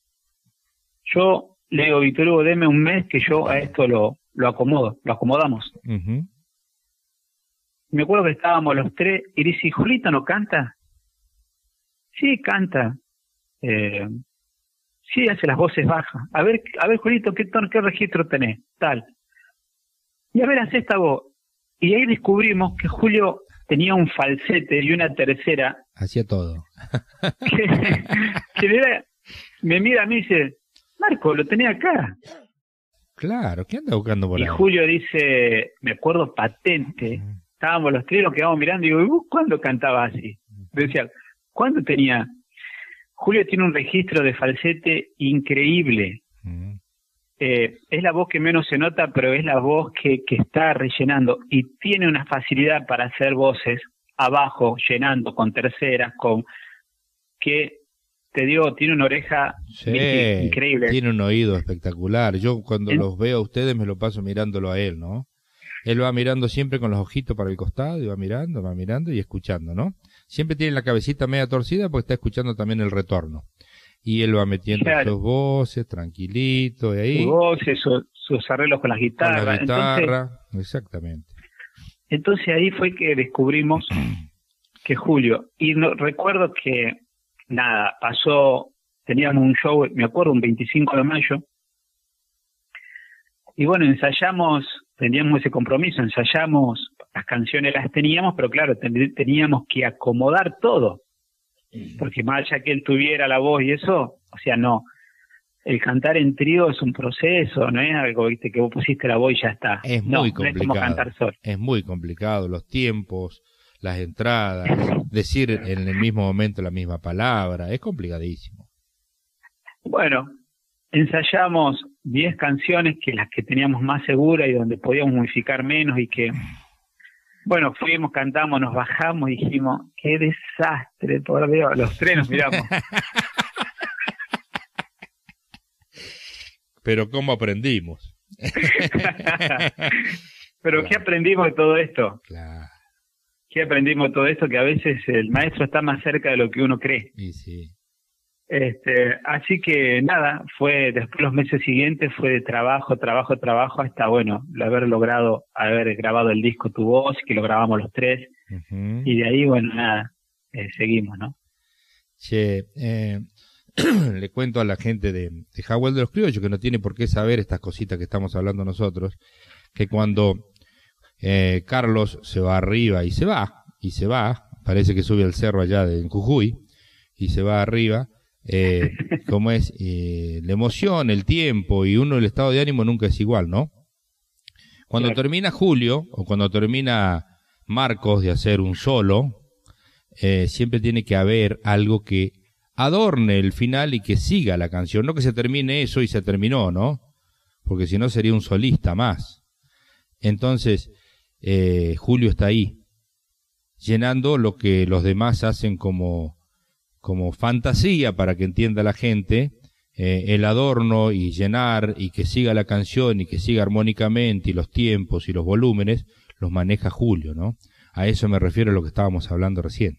S2: Yo le digo, Víctor Hugo, deme un mes que yo a esto lo, lo acomodo, lo acomodamos.
S1: Uh-huh.
S2: Me acuerdo que estábamos los tres, y dice, ¿y Julito no canta? Sí, canta. Eh, sí, hace las voces bajas. A ver, a ver, Julito, ¿qué tono, qué registro tenés? Tal. Y a ver, hace esta voz. Y ahí descubrimos que Julio tenía un falsete y una tercera.
S1: Hacía todo.
S2: Que, que me, me mira a mí y dice, Marco, lo tenía acá.
S1: Claro, ¿qué anda buscando por
S2: y
S1: ahí?
S2: Y Julio dice, me acuerdo patente, estábamos los tres, nos quedamos mirando y digo, ¿y vos cuándo cantaba así? Me decía, ¿cuándo tenía? Julio tiene un registro de falsete increíble. Mm. Eh, es la voz que menos se nota, pero es la voz que, que está rellenando y tiene una facilidad para hacer voces abajo, llenando con terceras, con que te digo, tiene una oreja
S1: sí,
S2: increíble.
S1: Tiene un oído espectacular. Yo cuando ¿En? los veo a ustedes me lo paso mirándolo a él, ¿no? Él va mirando siempre con los ojitos para el costado y va mirando, va mirando y escuchando, ¿no? Siempre tiene la cabecita media torcida porque está escuchando también el retorno. Y él va metiendo claro. sus voces, tranquilito, y ahí...
S2: Sus voces, su, sus arreglos con las guitarras.
S1: Con la guitarra, entonces, exactamente.
S2: Entonces ahí fue que descubrimos que Julio... Y no, recuerdo que, nada, pasó... Teníamos un show, me acuerdo, un veinticinco de mayo. Y bueno, ensayamos, teníamos ese compromiso, ensayamos, las canciones las teníamos, pero claro, ten, teníamos que acomodar todo. Porque más allá que él tuviera la voz y eso, o sea, no, el cantar en trío es un proceso, no es algo, viste, que vos pusiste la voz y ya está.
S1: Es
S2: no,
S1: muy complicado.
S2: No es como cantar solo.
S1: Es muy complicado, los tiempos, las entradas, decir en el mismo momento la misma palabra, es complicadísimo.
S2: Bueno, ensayamos diez canciones que las que teníamos más seguras y donde podíamos modificar menos y que... Bueno, fuimos, cantamos, nos bajamos y dijimos, qué desastre, por Dios, los tres nos miramos.
S1: Pero ¿cómo aprendimos?
S2: Pero claro. ¿Qué aprendimos de todo esto?
S1: Claro.
S2: ¿Qué aprendimos de todo esto? Que a veces el maestro está más cerca de lo que uno cree.
S1: Y sí.
S2: Este, así que nada, fue después los meses siguientes fue de trabajo, trabajo, trabajo, hasta bueno, haber logrado, haber grabado el disco Tu Voz, que lo grabamos los tres, uh-huh. Y de ahí, bueno, nada, eh, seguimos, ¿no?
S1: Che, eh, le cuento a la gente de, de Jaguel de los Criollos, que no tiene por qué saber estas cositas que estamos hablando nosotros, que cuando eh, Carlos se va arriba y se va, y se va, parece que sube al cerro allá de en Jujuy, y se va arriba, Eh, como es eh, la emoción, el tiempo y uno el estado de ánimo nunca es igual, ¿no? Cuando claro. termina Julio o cuando termina Marcos de hacer un solo, eh, siempre tiene que haber algo que adorne el final y que siga la canción, no que se termine eso y se terminó, ¿no? Porque si no sería un solista más. Entonces, eh, Julio está ahí, llenando lo que los demás hacen como, como fantasía para que entienda la gente, eh, el adorno y llenar y que siga la canción y que siga armónicamente y los tiempos y los volúmenes, los maneja Julio, ¿no? A eso me refiero a lo que estábamos hablando recién.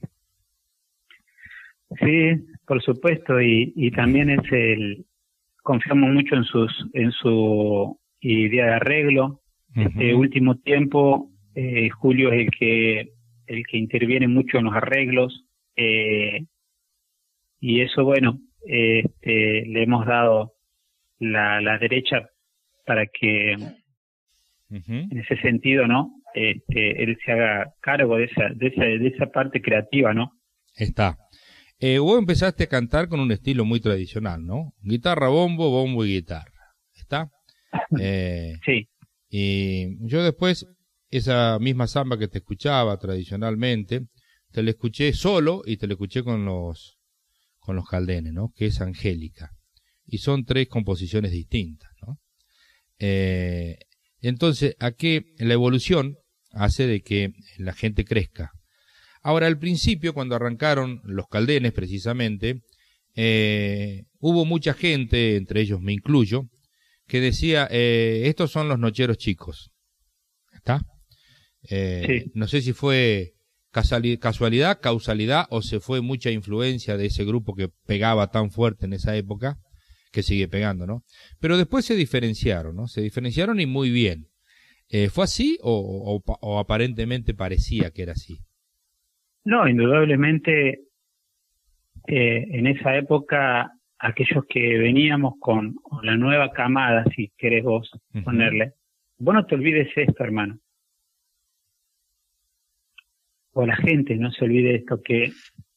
S2: Sí, por supuesto, y, y también es el, confiamos mucho en sus, en su idea de arreglo. Uh-huh. Este último tiempo, eh, Julio es el que, el que interviene mucho en los arreglos, eh, y eso, bueno, eh, este, le hemos dado la, la derecha para que, uh-huh. en ese sentido, ¿no? Este, él se haga cargo de esa, de esa, de esa parte creativa, ¿no?
S1: Está. Eh, vos empezaste a cantar con un estilo muy tradicional, ¿no? Guitarra, bombo, bombo y guitarra. ¿Está? Eh,
S2: sí.
S1: Y yo después, esa misma samba que te escuchaba tradicionalmente, te la escuché solo y te la escuché con los, con los Caldenes, ¿no? Que es Angélica. Y son tres composiciones distintas, ¿no? Eh, entonces, ¿a qué la evolución hace de que la gente crezca? Ahora, al principio, cuando arrancaron los Caldenes, precisamente, eh, hubo mucha gente, entre ellos me incluyo, que decía, eh, estos son los nocheros chicos. ¿Está? Eh, sí. No sé si fue casualidad, causalidad, o se fue mucha influencia de ese grupo que pegaba tan fuerte en esa época, que sigue pegando, ¿no? Pero después se diferenciaron, ¿no? Se diferenciaron y muy bien. Eh, ¿Fue así o, o, o aparentemente parecía que era así?
S2: No, indudablemente eh, en esa época aquellos que veníamos con, con la nueva camada, si querés vos uh-huh. ponerle, vos no te olvides esto, hermano. O la gente no se olvide esto, que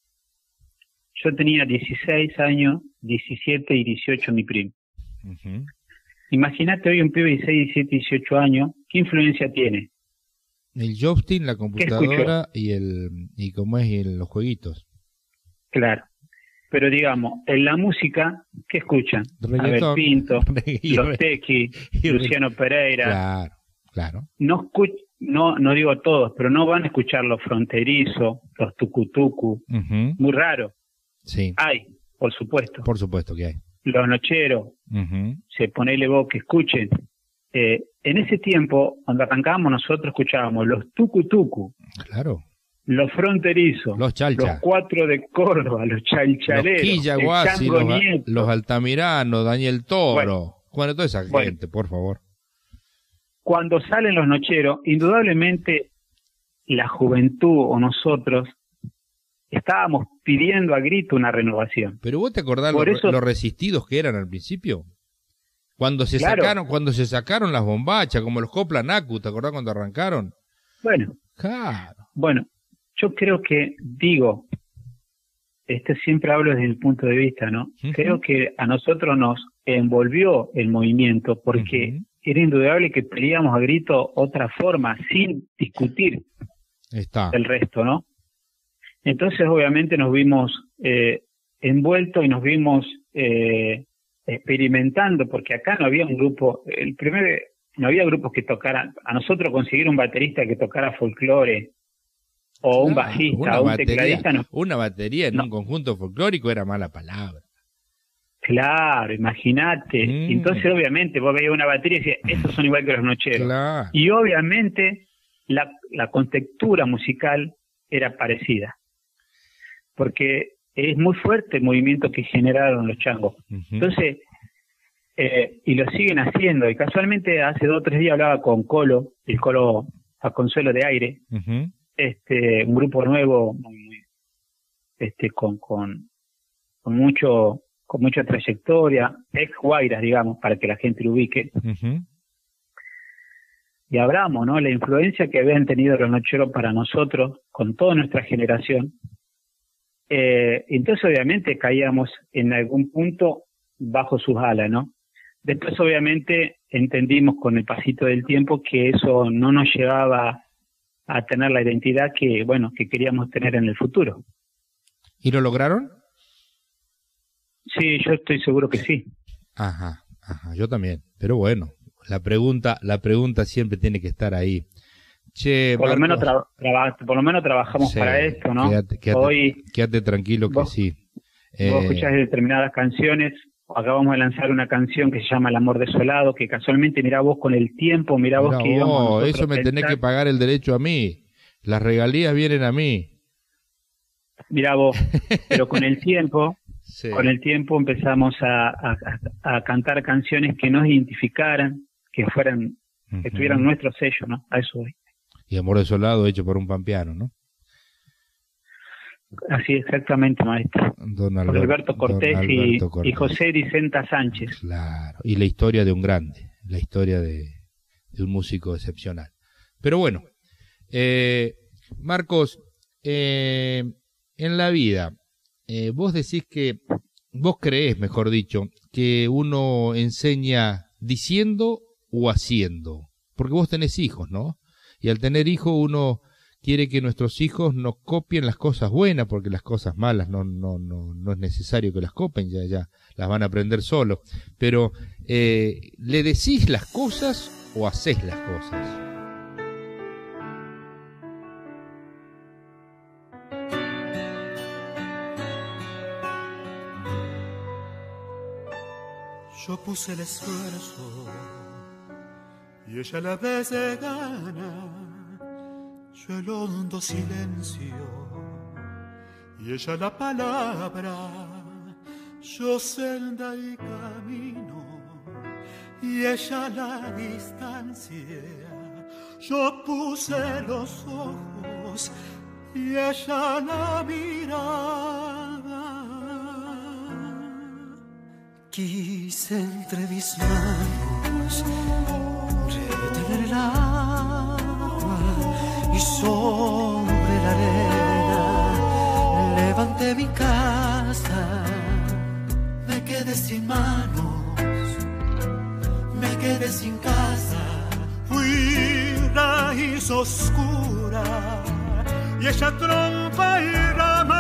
S2: yo tenía dieciséis años, diecisiete y dieciocho mi primo. Uh-huh. Imagínate hoy un pibe de dieciséis, diecisiete, dieciocho años, ¿qué influencia tiene?
S1: El joystick, la computadora y el y cómo es y el, los jueguitos.
S2: Claro. Pero digamos, en la música, ¿qué escuchan? Abel Pinto, Los Tequis, Luciano Pereira.
S1: Claro, claro.
S2: No escuch, no no digo todos, pero no van a escuchar los fronterizos, los tucutucu. Uh-huh. Muy raro.
S1: Sí.
S2: Hay, por supuesto.
S1: Por supuesto que hay.
S2: Los nocheros. Uh-huh. Se ponele vos que escuchen. Eh, en ese tiempo, cuando arrancábamos nosotros, escuchábamos los tucu-tucu,
S1: claro,
S2: los fronterizos,
S1: los chalcha,
S2: los cuatro de Córdoba, los chalchaleros,
S1: los Quillaguasi, los, los Altamirano, Daniel Toro, bueno, bueno toda esa bueno, gente, por favor.
S2: Cuando salen los nocheros, indudablemente la juventud o nosotros estábamos pidiendo a grito una renovación.
S1: Pero vos te acordás lo, eso, lo resistidos que eran al principio. Cuando se claro. sacaron, cuando se sacaron las bombachas, como los Copla Nacu, ¿te acordás cuando arrancaron?
S2: Bueno,
S1: claro.
S2: Bueno, yo creo que, digo, este siempre hablo desde el punto de vista, ¿no? Uh-huh. Creo que a nosotros nos envolvió el movimiento porque uh-huh. era indudable que pedíamos a grito otra forma, sin discutir
S1: Está.
S2: el resto, ¿no? Entonces, obviamente, nos vimos eh, envueltos y nos vimos... Eh, experimentando, porque acá no había un grupo, el primer, no había grupos que tocaran, a nosotros conseguir un baterista que tocara folclore, o claro, un bajista, o un batería, tecladista, no.
S1: Una batería en
S2: no.
S1: un conjunto folclórico era mala palabra.
S2: Claro, imagínate. Mm. Entonces, obviamente, vos veías una batería y decías, estos son igual que los nocheros.
S1: Claro.
S2: Y obviamente, la, la contextura musical era parecida. Porque es muy fuerte el movimiento que generaron los changos. Uh-huh. Entonces, eh, y lo siguen haciendo. Y casualmente hace dos o tres días hablaba con Colo, el Colo a Consuelo de Aire, uh-huh. este un grupo nuevo, muy, muy, este con, con, con mucho con mucha trayectoria, ex Guairas, digamos, para que la gente lo ubique. Uh-huh. Y hablamos, ¿no? La influencia que habían tenido los nocheros para nosotros, con toda nuestra generación. Eh, entonces obviamente caíamos en algún punto bajo sus alas, ¿no? Después obviamente entendimos con el pasito del tiempo que eso no nos llevaba a tener la identidad que, bueno, que queríamos tener en el futuro.
S1: ¿Y lo lograron?
S2: Sí, yo estoy seguro que sí.
S1: Ajá, ajá, yo también. Pero bueno, la pregunta, la pregunta siempre tiene que estar ahí. Che,
S2: por, lo menos
S1: Marcos,
S2: tra tra por lo menos trabajamos sí, para esto, ¿no?
S1: Quédate, quédate, Hoy, quédate tranquilo que
S2: vos,
S1: sí.
S2: Vos
S1: eh,
S2: escuchás determinadas canciones. Acabamos de lanzar una canción que se llama El amor desolado, que casualmente, mirá vos con el tiempo, mirá, mirá vos que íbamos
S1: vos, eso me tenés que pagar el derecho a mí. Las regalías vienen a mí.
S2: Mirá vos, pero con el tiempo,
S1: sí.
S2: con el tiempo empezamos a, a, a cantar canciones que nos identificaran, que fueran, uh-huh. que tuvieran nuestro sello, ¿no? A eso voy.
S1: Y Amor desolado hecho por un pampeano, ¿no?
S2: Así exactamente, maestro.
S1: Don Alberto,
S2: por Alberto Cortés,
S1: Alberto
S2: y,
S1: Cortés
S2: y José Dicenta Sánchez.
S1: Claro, y la historia de un grande, la historia de, de un músico excepcional. Pero bueno, eh, Marcos, eh, en la vida, eh, vos decís que, vos creés, mejor dicho, que uno enseña diciendo o haciendo, porque vos tenés hijos, ¿no? Y al tener hijos uno quiere que nuestros hijos nos copien las cosas buenas, porque las cosas malas no no no no es necesario que las copien, ya ya las van a aprender solos. Pero eh, ¿le decís las cosas o hacés las cosas?
S4: Yo puse el esfuerzo y ella la vez de gana. Yo el hondo silencio y ella la palabra. Yo senda y camino y ella la distancia. Yo puse los ojos y ella la mirada. Quise entre mis manos retener el agua y sobre la arena levanté mi casa. Me quedé sin manos, me quedé sin casa. Fui raíz oscura y ella trompa y rama.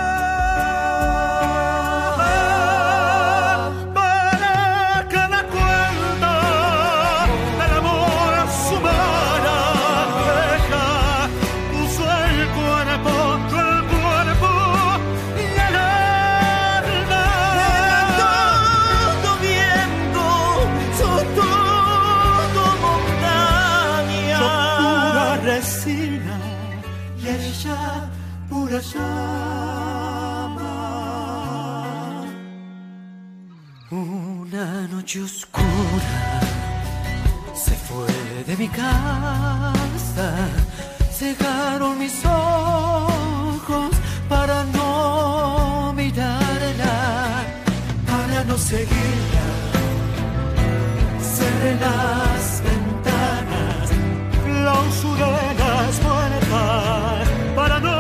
S4: Llama. Una noche oscura se fue de mi casa, cegaron mis ojos para no mirarla, para no seguirla. Cerré las ventanas, clausuré las puertas para no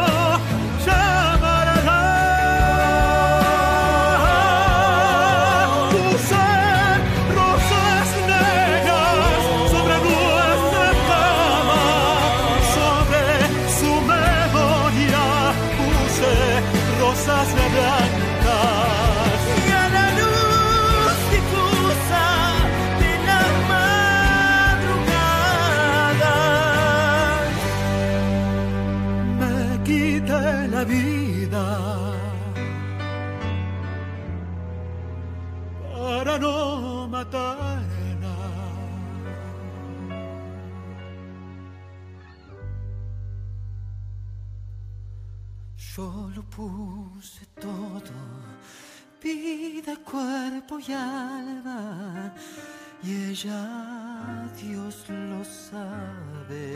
S4: para no matarla. Yo lo puse todo, vida, cuerpo y alma, y ella, Dios lo sabe.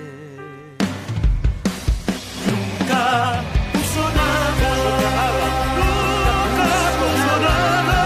S4: Nunca puso nada, nunca puso nada.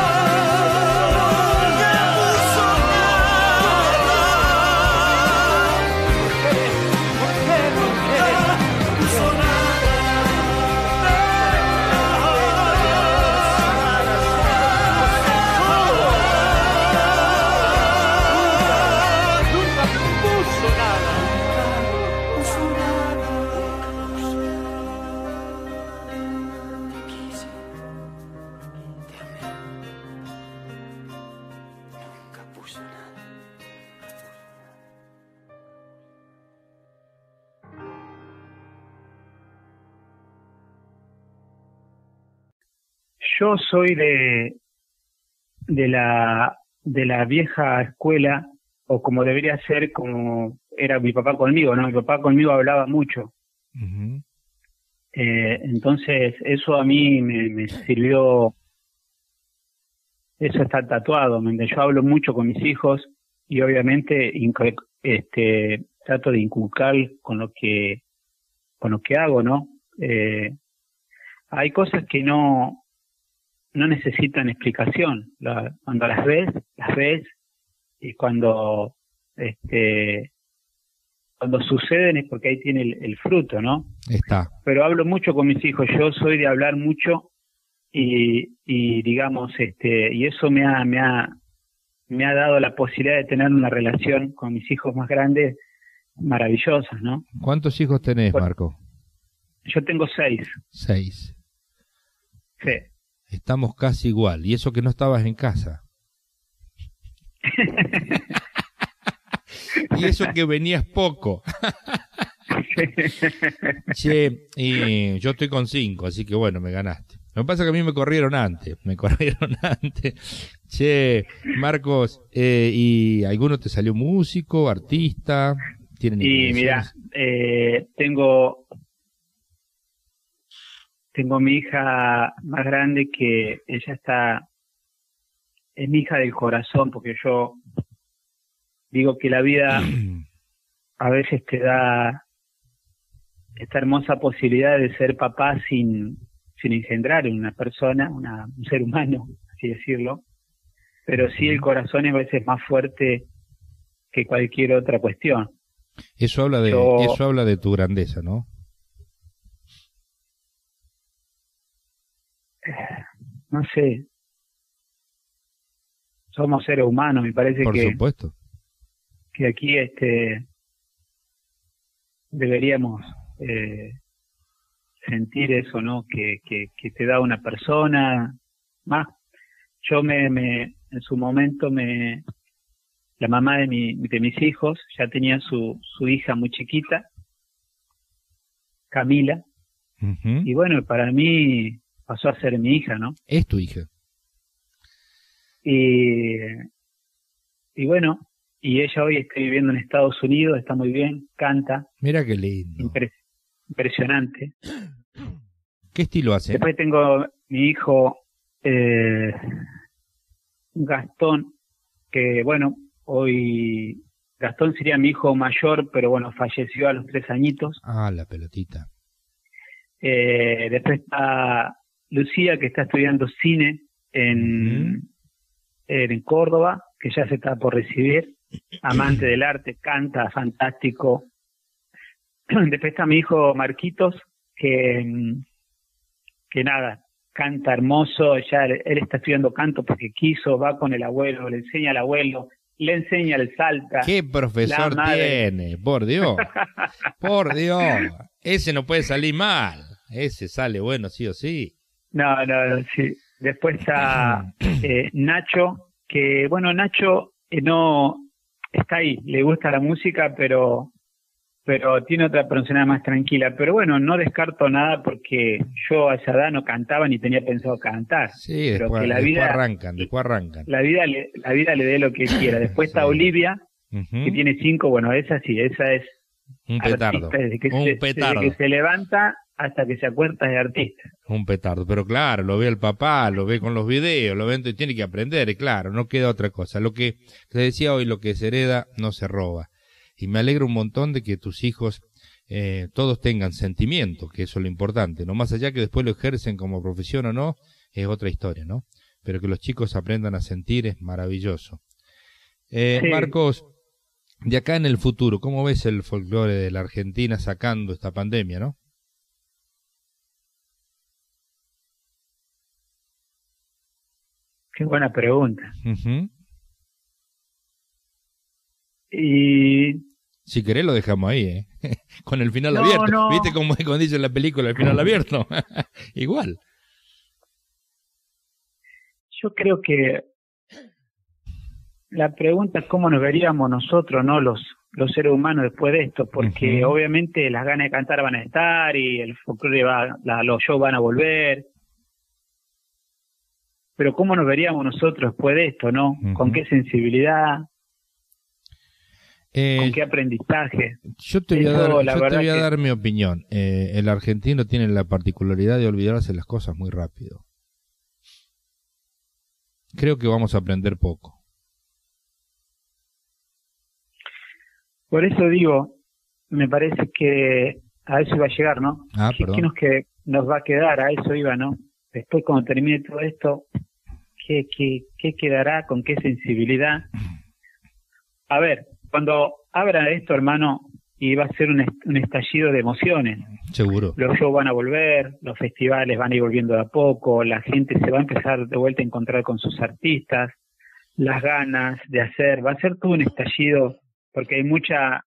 S4: Nada, puso nada.
S2: Yo soy de de la de la vieja escuela, o como debería ser, como era mi papá conmigo, ¿no? Mi papá conmigo hablaba mucho.
S1: Uh-huh.
S2: Eh, entonces, eso a mí me, me sirvió, eso está tatuado, ¿me entiendes? Yo hablo mucho con mis hijos y obviamente inc- este, trato de inculcar con lo que, con lo que hago, ¿no? Eh, hay cosas que no, no necesitan explicación. La, cuando las ves, las ves, y cuando, este, cuando suceden es porque ahí tiene el, el fruto, ¿no?
S1: Está.
S2: Pero hablo mucho con mis hijos, yo soy de hablar mucho y, y digamos, este, y eso me ha, me ha, me ha dado la posibilidad de tener una relación con mis hijos más grandes maravillosa, ¿no?
S1: ¿Cuántos hijos tenés, Marco?
S2: Yo tengo seis.
S1: Seis.
S2: Sí.
S1: Estamos casi igual, y eso que no estabas en casa. Y eso que venías poco. Che, y yo estoy con cinco, así que bueno, me ganaste. Lo que pasa es que a mí me corrieron antes, me corrieron antes. Che, Marcos, eh, ¿y alguno te salió músico, artista? ¿Tienen
S2: Y mira, eh, tengo tengo mi hija más grande que ella está, es mi hija del corazón, porque yo digo que la vida a veces te da esta hermosa posibilidad de ser papá sin, sin engendrar en una persona, una, un ser humano, así decirlo, pero sí el corazón es a veces más fuerte que cualquier otra cuestión.
S1: Eso habla de,
S2: Yo,
S1: eso habla de tu grandeza, ¿no?
S2: No sé, somos seres humanos, me parece
S1: Por
S2: que,
S1: supuesto.
S2: que aquí este deberíamos eh, sentir eso, ¿no? Que, que, que te da una persona más. Yo me, me en su momento me la mamá de mi de mis hijos ya tenía su su hija muy chiquita, Camila,
S1: Uh-huh.
S2: y bueno, para mí pasó a ser mi hija, ¿no?
S1: Es tu hija.
S2: Y y bueno, y ella hoy está viviendo en Estados Unidos, está muy bien, canta.
S1: Mira qué lindo.
S2: Impre- impresionante.
S1: ¿Qué estilo hace?
S2: Después tengo mi hijo eh, Gastón, que bueno, hoy Gastón sería mi hijo mayor, pero bueno, falleció a los tres añitos.
S1: Ah, la pelotita.
S2: Eh, después está Lucía, que está estudiando cine en,
S1: Uh-huh.
S2: en Córdoba, que ya se está por recibir, amante del arte, canta fantástico. Después está mi hijo Marquitos, que, que nada, canta hermoso, ya él, él está estudiando canto porque quiso, va con el abuelo, le enseña al abuelo, le enseña el salta.
S1: ¿Qué profesor tiene? Por Dios, por Dios, ese no puede salir mal, ese sale bueno sí o sí.
S2: No, no, no, sí. Después está eh, Nacho, que bueno, Nacho eh, no está ahí, le gusta la música, pero pero tiene otra personalidad más tranquila. Pero bueno, no descarto nada porque yo a esa edad no cantaba ni tenía pensado cantar.
S1: Sí,
S2: pero
S1: después,
S2: que la
S1: después
S2: vida,
S1: arrancan, después arrancan.
S2: La vida, le, la vida le dé lo que quiera. Después está
S1: Sí.
S2: Olivia,
S1: Uh-huh.
S2: que tiene cinco, bueno, esa sí, esa es
S1: Un petardo,
S2: artista, desde que,
S1: un
S2: se,
S1: petardo.
S2: desde que se levanta hasta que se acuerda de artista.
S1: Un petardo, pero claro, lo ve el papá, lo ve con los videos, lo ve, entonces tiene que aprender, y claro, no queda otra cosa. Lo que te decía hoy, lo que se hereda no se roba. Y me alegra un montón de que tus hijos eh, todos tengan sentimiento, que eso es lo importante, no más allá que después lo ejercen como profesión o no, es otra historia, ¿no? Pero que los chicos aprendan a sentir es maravilloso. Eh,
S2: Sí.
S1: Marcos, de acá en el futuro, ¿cómo ves el folclore de la Argentina sacando esta pandemia, no?
S2: Qué buena pregunta.
S1: Uh-huh.
S2: Y
S1: Si querés lo dejamos ahí, ¿eh? Con el final
S2: No,
S1: abierto.
S2: no.
S1: ¿Viste cómo es cuando dice en la película el final abierto? Igual.
S2: yo creo que la pregunta es cómo nos veríamos nosotros, ¿no? Los, los seres humanos después de esto, porque uh-huh. obviamente las ganas de cantar van a estar y el folclore va, la, los shows van a volver. Pero cómo nos veríamos nosotros después de esto, ¿no? Uh-huh. ¿Con qué sensibilidad? Eh, ¿Con qué aprendizaje?
S1: Yo te voy a dar, yo te voy a dar mi opinión. Eh, el argentino tiene la particularidad de olvidarse las cosas muy rápido. Creo que vamos a aprender poco.
S2: Por eso digo, me parece que a eso iba a llegar, ¿no?
S1: Ah,
S2: ¿Qué, ¿Qué nos, que, nos va a quedar? A eso iba, ¿no? Después, cuando termine todo esto, ¿qué, qué, qué quedará? ¿Con qué sensibilidad? A ver, cuando abra esto, hermano, y va a ser un, est un estallido de emociones.
S1: Seguro.
S2: Los shows van a volver, los festivales van a ir volviendo de a poco, la gente se va a empezar de vuelta a encontrar con sus artistas, las ganas de hacer, va a ser todo un estallido, porque hay mucha,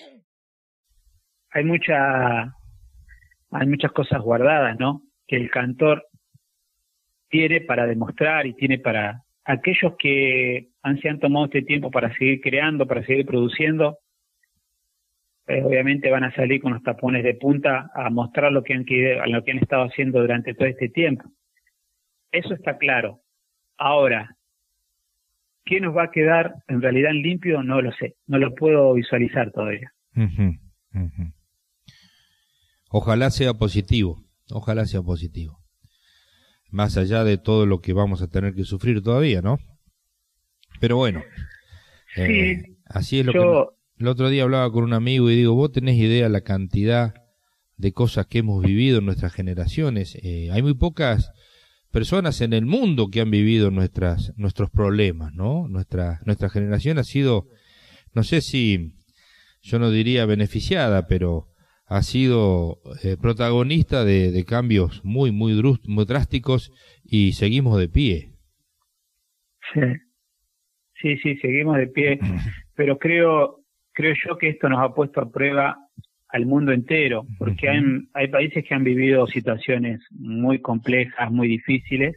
S2: hay mucha, hay muchas cosas guardadas, ¿no? Que el cantor tiene para demostrar y tiene para aquellos que han, se han tomado este tiempo para seguir creando, para seguir produciendo, eh, obviamente van a salir con los tapones de punta a mostrar lo que han lo que han estado haciendo durante todo este tiempo. Eso está claro. Ahora, ¿qué nos va a quedar en realidad en limpio? No lo sé, no lo puedo visualizar todavía.
S1: Uh-huh, uh-huh. Ojalá sea positivo, ojalá sea positivo. Más allá de todo lo que vamos a tener que sufrir todavía, ¿no? Pero bueno,
S2: sí,
S1: eh, así es lo
S2: yo...
S1: que... El otro día hablaba con un amigo y digo, vos tenés idea la cantidad de cosas que hemos vivido en nuestras generaciones. Eh, hay muy pocas personas en el mundo que han vivido nuestras nuestros problemas, ¿no? Nuestra nuestra generación ha sido, no sé si, yo no diría beneficiada, pero ha sido eh, protagonista de, de cambios muy, muy, muy drásticos y seguimos de pie.
S2: Sí, sí, sí, seguimos de pie, pero creo... Creo yo que esto nos ha puesto a prueba al mundo entero, porque hay, hay países que han vivido situaciones muy complejas, muy difíciles,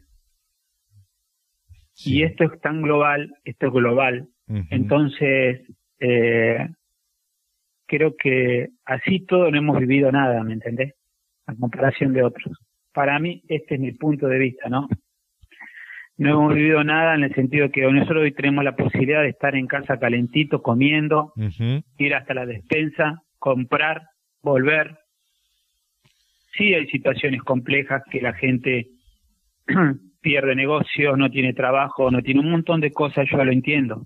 S2: sí. Y esto es tan global, esto es global, uh-huh. Entonces eh, creo que así todos no hemos vivido nada, ¿me entendés? A comparación de otros. Para mí, este es mi punto de vista, ¿no? No hemos vivido nada en el sentido de que nosotros hoy tenemos la posibilidad de estar en casa calentito, comiendo, uh-huh. Ir hasta la despensa, comprar, volver. Sí hay situaciones complejas que la gente pierde negocios, no tiene trabajo, no tiene un montón de cosas, yo lo entiendo.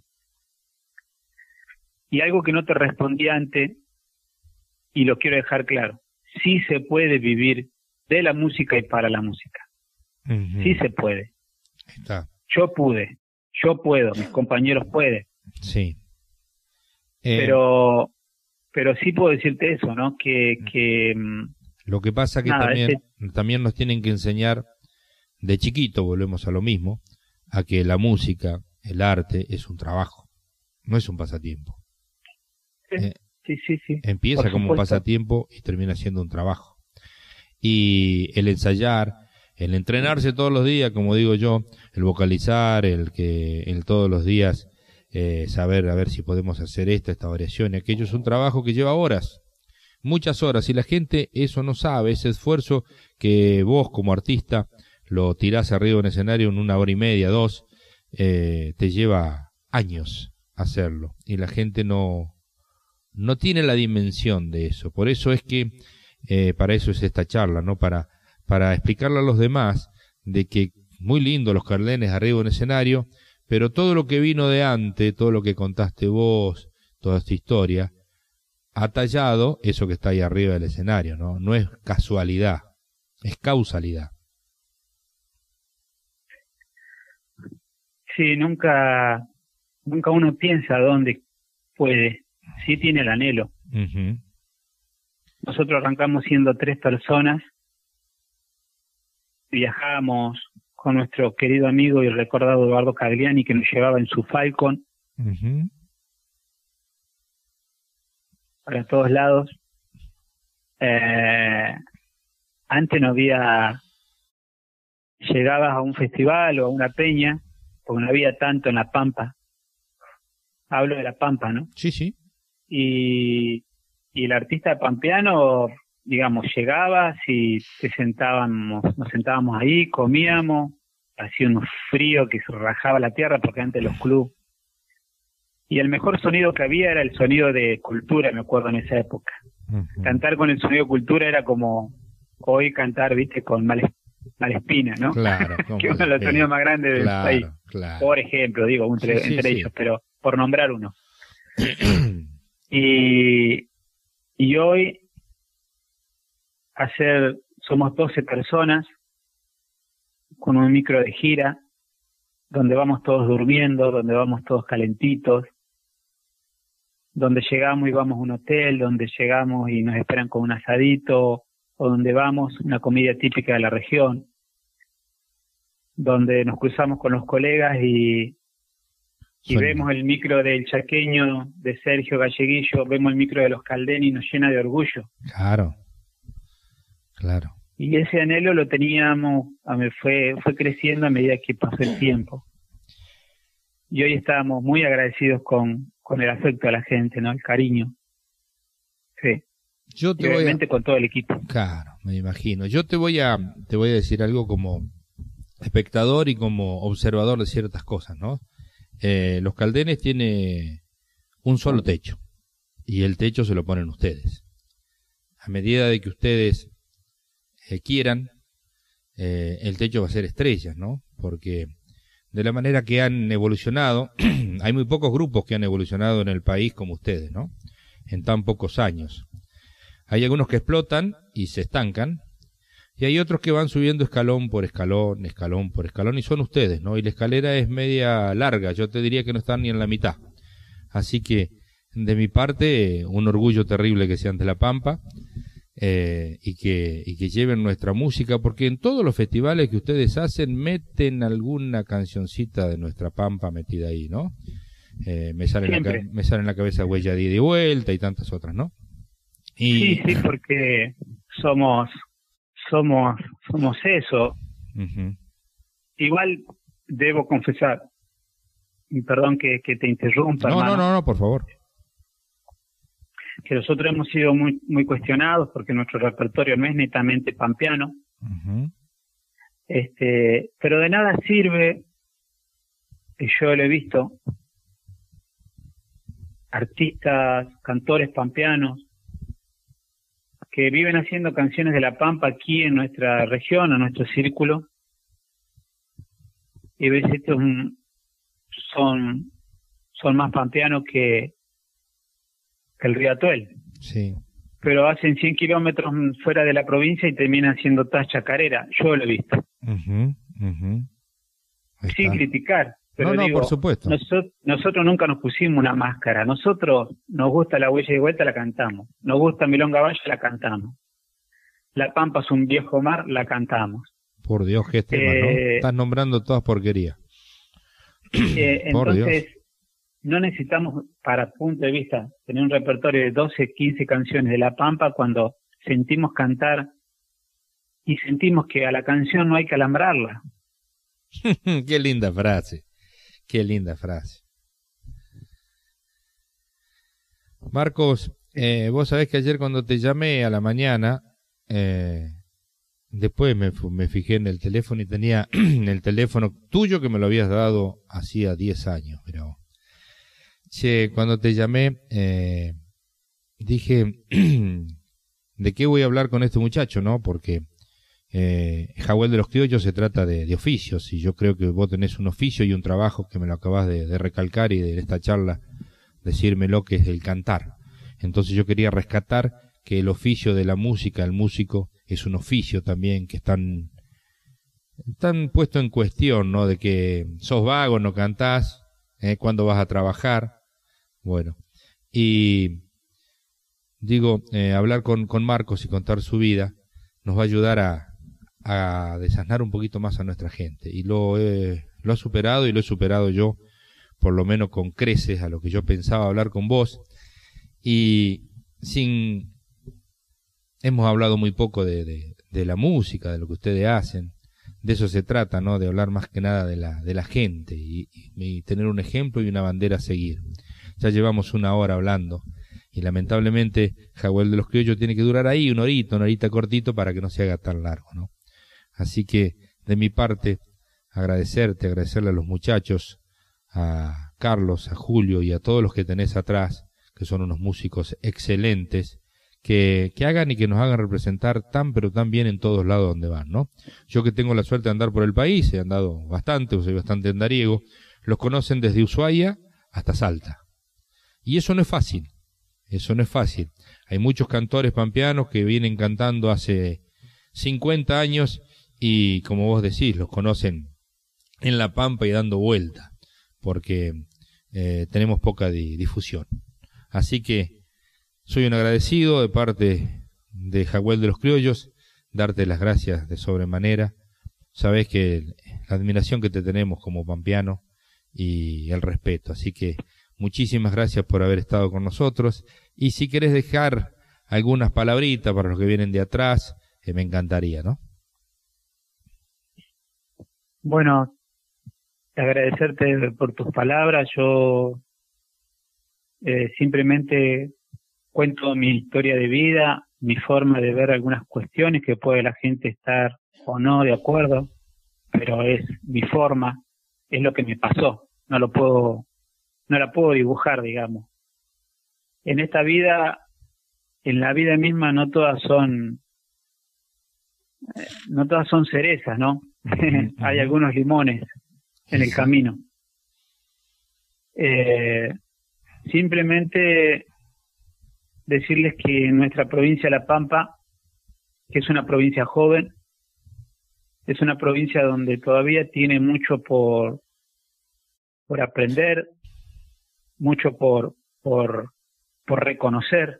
S2: Y algo que no te respondí antes, y lo quiero dejar claro, sí se puede vivir de la música y para la música. Uh-huh. Sí se puede.
S1: Está.
S2: Yo pude, yo puedo, mis compañeros pueden.
S1: Sí. Eh,
S2: pero pero sí puedo decirte eso, ¿no? Que... que
S1: lo que pasa que nada, también, este... también nos tienen que enseñar de chiquito, volvemos a lo mismo, a que la música, el arte, es un trabajo, no es un pasatiempo.
S2: Sí, eh, sí, sí, sí.
S1: Empieza como un pasatiempo y termina siendo un trabajo. Y el ensayar... El entrenarse todos los días, como digo yo, el vocalizar, el que el todos los días eh, saber a ver si podemos hacer esta, esta variación y aquello, es un trabajo que lleva horas, muchas horas, y la gente eso no sabe, ese esfuerzo que vos como artista lo tirás arriba en escenario en una hora y media, dos, eh, te lleva años hacerlo, y la gente no, no tiene la dimensión de eso. Por eso es que eh, para eso es esta charla, ¿no? Para para explicarle a los demás de que muy lindo los Cardenes arriba en escenario, pero todo lo que vino de antes, todo lo que contaste vos, toda esta historia, ha tallado eso que está ahí arriba del escenario, ¿no? No es casualidad, es causalidad.
S2: Sí, nunca, nunca uno piensa dónde puede, sí tiene el anhelo. Uh-huh. Nosotros arrancamos siendo tres personas, viajábamos con nuestro querido amigo y recordado Eduardo Cagliani, que nos llevaba en su Falcon uh-huh. para todos lados. Eh, antes no había, llegabas a un festival o a una peña, porque no había tanto en La Pampa, hablo de La Pampa, ¿no?
S1: Sí, sí.
S2: Y, y el artista pampeano, digamos, llegaba, si te sentábamos, nos sentábamos ahí, comíamos, hacía un frío que se rajaba la tierra porque antes los clubes. Y el mejor sonido que había era el sonido de Cultura, me acuerdo en esa época. Uh-huh. Cantar con el sonido de Cultura era como hoy cantar, viste, con Mal, Malespina, ¿no? Claro. Que uno de los sonidos más grandes del
S1: claro,
S2: país.
S1: Claro.
S2: Por ejemplo, digo, entre, sí, sí, entre sí. ellos, pero por nombrar uno. y, y hoy, hacer, somos doce personas con un micro de gira, donde vamos todos durmiendo, donde vamos todos calentitos, donde llegamos y vamos a un hotel, donde llegamos y nos esperan con un asadito, o donde vamos, una comida típica de la región, donde nos cruzamos con los colegas y, y vemos el micro del chaqueño, de Sergio Galleguillo, vemos el micro de los Caldeni y nos llena de orgullo.
S1: Claro, claro.
S2: Y ese anhelo lo teníamos, fue, fue creciendo a medida que pasó el tiempo. Y hoy estábamos muy agradecidos con, con el afecto de la gente, ¿no? El cariño. Sí.
S1: Yo te
S2: y obviamente
S1: voy a...
S2: con todo el equipo.
S1: Claro, me imagino. Yo te voy a te voy a decir algo como espectador y como observador de ciertas cosas, ¿no? Eh, los Caldenes tiene un solo techo y el techo se lo ponen ustedes. A medida de que ustedes eh, quieran, eh, el techo va a ser estrellas, ¿no? Porque de la manera que han evolucionado, hay muy pocos grupos que han evolucionado en el país como ustedes, ¿no? En tan pocos años. Hay algunos que explotan y se estancan, y hay otros que van subiendo escalón por escalón, escalón por escalón, y son ustedes, ¿no? Y la escalera es media larga, yo te diría que no están ni en la mitad. Así que, de mi parte, un orgullo terrible que sean de La Pampa, eh, y que y que lleven nuestra música, porque en todos los festivales que ustedes hacen, meten alguna cancioncita de nuestra Pampa metida ahí, ¿no? Eh, me sale en la, me sale en la cabeza Huella de Ida y Vuelta y tantas otras, ¿no? Y...
S2: Sí, sí, porque somos, somos, somos eso.
S1: Uh-huh.
S2: Igual debo confesar, y perdón que, que te interrumpa.
S1: No,
S2: hermano,
S1: no, no, no, por favor.
S2: Que nosotros hemos sido muy, muy cuestionados porque nuestro repertorio no es netamente pampeano.
S1: Uh-huh.
S2: Este, pero de nada sirve, y yo lo he visto, artistas, cantores pampeanos que viven haciendo canciones de La Pampa aquí en nuestra región, en nuestro círculo, y ves, estos son, son más pampeanos que, que el Río Atuel.
S1: Sí.
S2: Pero hacen cien kilómetros fuera de la provincia y terminan siendo todas chacarera. Yo lo he visto.
S1: Uh-huh, uh-huh.
S2: Sin criticar. Pero
S1: no, no,
S2: digo,
S1: por supuesto.
S2: Nosotros, nosotros nunca nos pusimos una máscara. Nosotros nos gusta la Huella de Vuelta, la cantamos. Nos gusta Milonga Valle, la cantamos. La Pampa es un viejo mar, la cantamos.
S1: Por Dios, qué tema, eh, ¿no? Estás nombrando todas porquerías.
S2: Eh,
S1: por
S2: entonces,
S1: Dios.
S2: No necesitamos, para punto de vista, tener un repertorio de doce, quince canciones de La Pampa cuando sentimos cantar y sentimos que a la canción no hay que alambrarla.
S1: Qué linda frase. Qué linda frase. Marcos, eh, vos sabés que ayer cuando te llamé a la mañana, eh, después me, me fijé en el teléfono y tenía el teléfono tuyo que me lo habías dado hacía diez años. Pero, che, cuando te llamé, eh, dije, ¿de qué voy a hablar con este muchacho, no? Porque Eh, Jahuel de los Criollos se trata de, de oficios, y yo creo que vos tenés un oficio y un trabajo que me lo acabás de, de recalcar y de esta charla decirme lo que es el cantar. Entonces yo quería rescatar que el oficio de la música, el músico, es un oficio también que están tan puesto en cuestión, ¿no? De que sos vago, no cantás, ¿eh? ¿Cuándo vas a trabajar? Bueno, y digo, eh, hablar con, con Marcos y contar su vida nos va a ayudar a a desasnar un poquito más a nuestra gente, y lo, he, lo ha superado y lo he superado yo, por lo menos con creces a lo que yo pensaba hablar con vos. Y sin hemos hablado muy poco de, de, de la música, de lo que ustedes hacen, de eso se trata, ¿no? De hablar más que nada de la, de la gente y, y tener un ejemplo y una bandera a seguir. Ya llevamos una hora hablando y lamentablemente Jaguel de los Criollos tiene que durar ahí una horita, una horita cortito para que no se haga tan largo, ¿no? Así que de mi parte agradecerte, agradecerle a los muchachos, a Carlos, a Julio y a todos los que tenés atrás, que son unos músicos excelentes, que, que hagan y que nos hagan representar tan pero tan bien en todos lados donde van, ¿no? Yo que tengo la suerte de andar por el país, he andado bastante, soy bastante andariego, los conocen desde Ushuaia hasta Salta. Y eso no es fácil, eso no es fácil. Hay muchos cantores pampeanos que vienen cantando hace cincuenta años y, como vos decís, los conocen en La Pampa y dando vuelta, porque eh, tenemos poca di- difusión. Así que soy un agradecido de parte de Jaguel de los Criollos, darte las gracias de sobremanera. Sabés que la admiración que te tenemos como pampeano y el respeto. Así que muchísimas gracias por haber estado con nosotros. Y si querés dejar algunas palabritas para los que vienen de atrás, eh, me encantaría, ¿no?
S2: Bueno, agradecerte por tus palabras. Yo eh, simplemente cuento mi historia de vida, mi forma de ver algunas cuestiones que puede la gente estar o no de acuerdo, pero es mi forma, es lo que me pasó, no lo puedo, no la puedo dibujar, digamos. En esta vida, en la vida misma, no todas son, no todas son cerezas, ¿no? Hay algunos limones en el camino. Eh, simplemente decirles que en nuestra provincia La Pampa, que es una provincia joven, es una provincia donde todavía tiene mucho por por aprender, mucho por por por reconocer.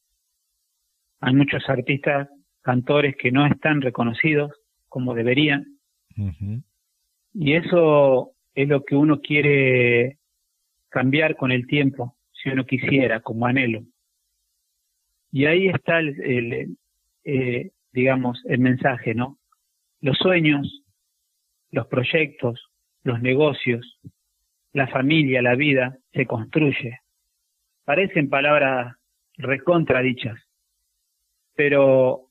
S2: Hay muchos artistas, cantores que no están reconocidos como deberían. Uh-huh. Y eso es lo que uno quiere cambiar con el tiempo, si uno quisiera, como anhelo. Y ahí está el, el, el eh, digamos, el mensaje, ¿no? Los sueños, los proyectos, los negocios, la familia, la vida, se construye. Parecen palabras recontradichas, pero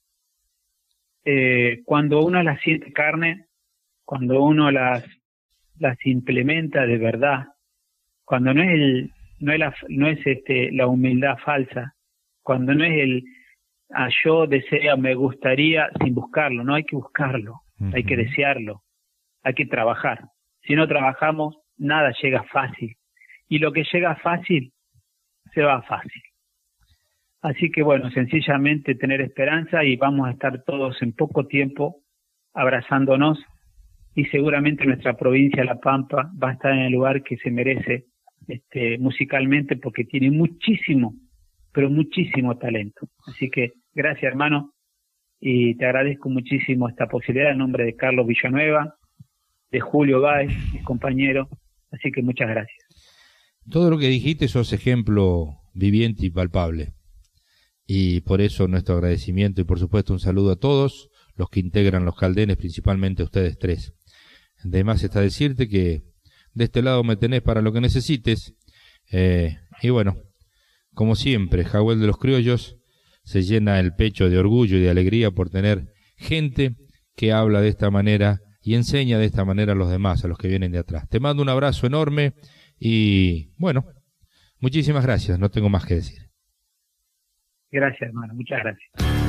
S2: eh, cuando uno las siente carne, cuando uno las las implementa de verdad, cuando no es el no es la no es este la humildad falsa, cuando no es el ah, yo deseo, me gustaría, sin buscarlo, no hay que buscarlo, uh-huh. Hay que desearlo, hay que trabajar. Si no trabajamos, nada llega fácil, y lo que llega fácil se va fácil. Así que bueno, sencillamente tener esperanza, y vamos a estar todos en poco tiempo abrazándonos, y seguramente nuestra provincia, La Pampa, va a estar en el lugar que se merece este, musicalmente, porque tiene muchísimo, pero muchísimo talento. Así que gracias, hermano, y te agradezco muchísimo esta posibilidad en nombre de Carlos Villanueva, de Julio Báez, mis compañeros. Así que muchas gracias.
S1: Todo lo que dijiste sos ejemplo viviente y palpable, y por eso nuestro agradecimiento y por supuesto un saludo a todos los que integran los Caldenes, principalmente a ustedes tres. Además está decirte que de este lado me tenés para lo que necesites, eh, y bueno, como siempre, Jaguel de los Criollos se llena el pecho de orgullo y de alegría por tener gente que habla de esta manera y enseña de esta manera a los demás, a los que vienen de atrás. Te mando un abrazo enorme y bueno, muchísimas gracias, no tengo más que decir.
S2: Gracias, hermano, muchas gracias.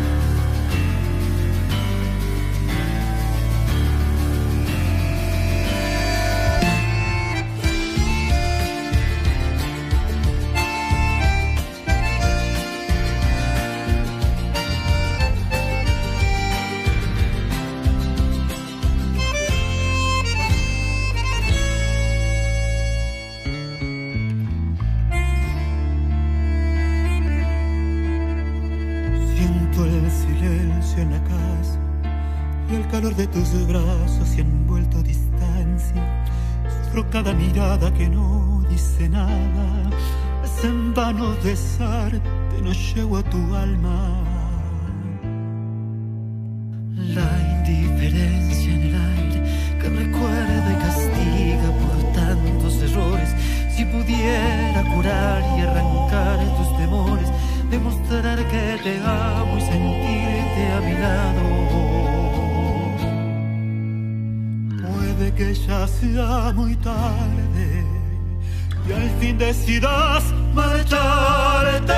S4: En la casa y el calor de tus brazos y envuelto distancia, sufro cada mirada que no dice nada. Es en vano besarte, no llego a tu alma. La indiferencia en el aire que recuerda y castiga por tantos errores Si pudiera curar y arrancar tus temores, demostrar que te amo y sentirte a mi lado. Puede que ya sea muy tarde y al fin decidas marcharte.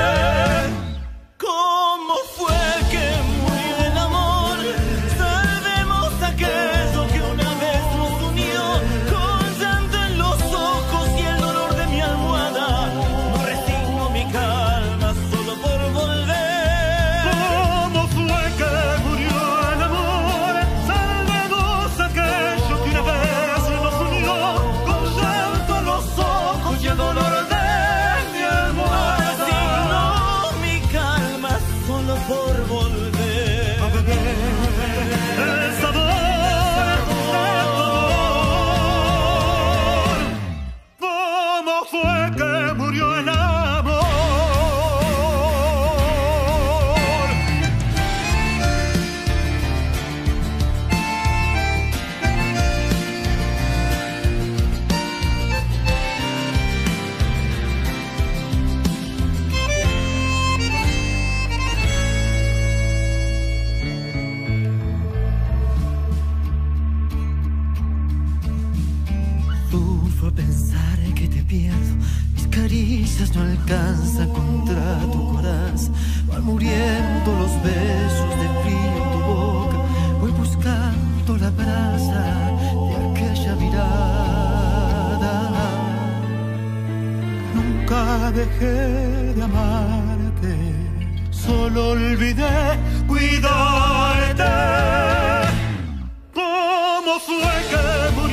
S4: ¿Cómo fue que murió el amor? Salvemos aquello que una vez nos unió. Con llanto en los ojos y el dolor de mi almohada, no resigno mi calma solo por volver. ¿Cómo fue que murió el amor? Salvemos aquello que una vez nos unió. Con llanto en los ojos y el dolor de mi almohada, por volver a beber el sabor de tu amor. ¿Cómo fue que murió el amor? Pensar que te pierdo, mis caricias no alcanzan contra tu corazón. Van muriendo los besos de frío en tu boca, voy buscando la brasa de aquella mirada. Nunca dejé de amarte, solo olvidé cuidarte. ¿Cómo fue que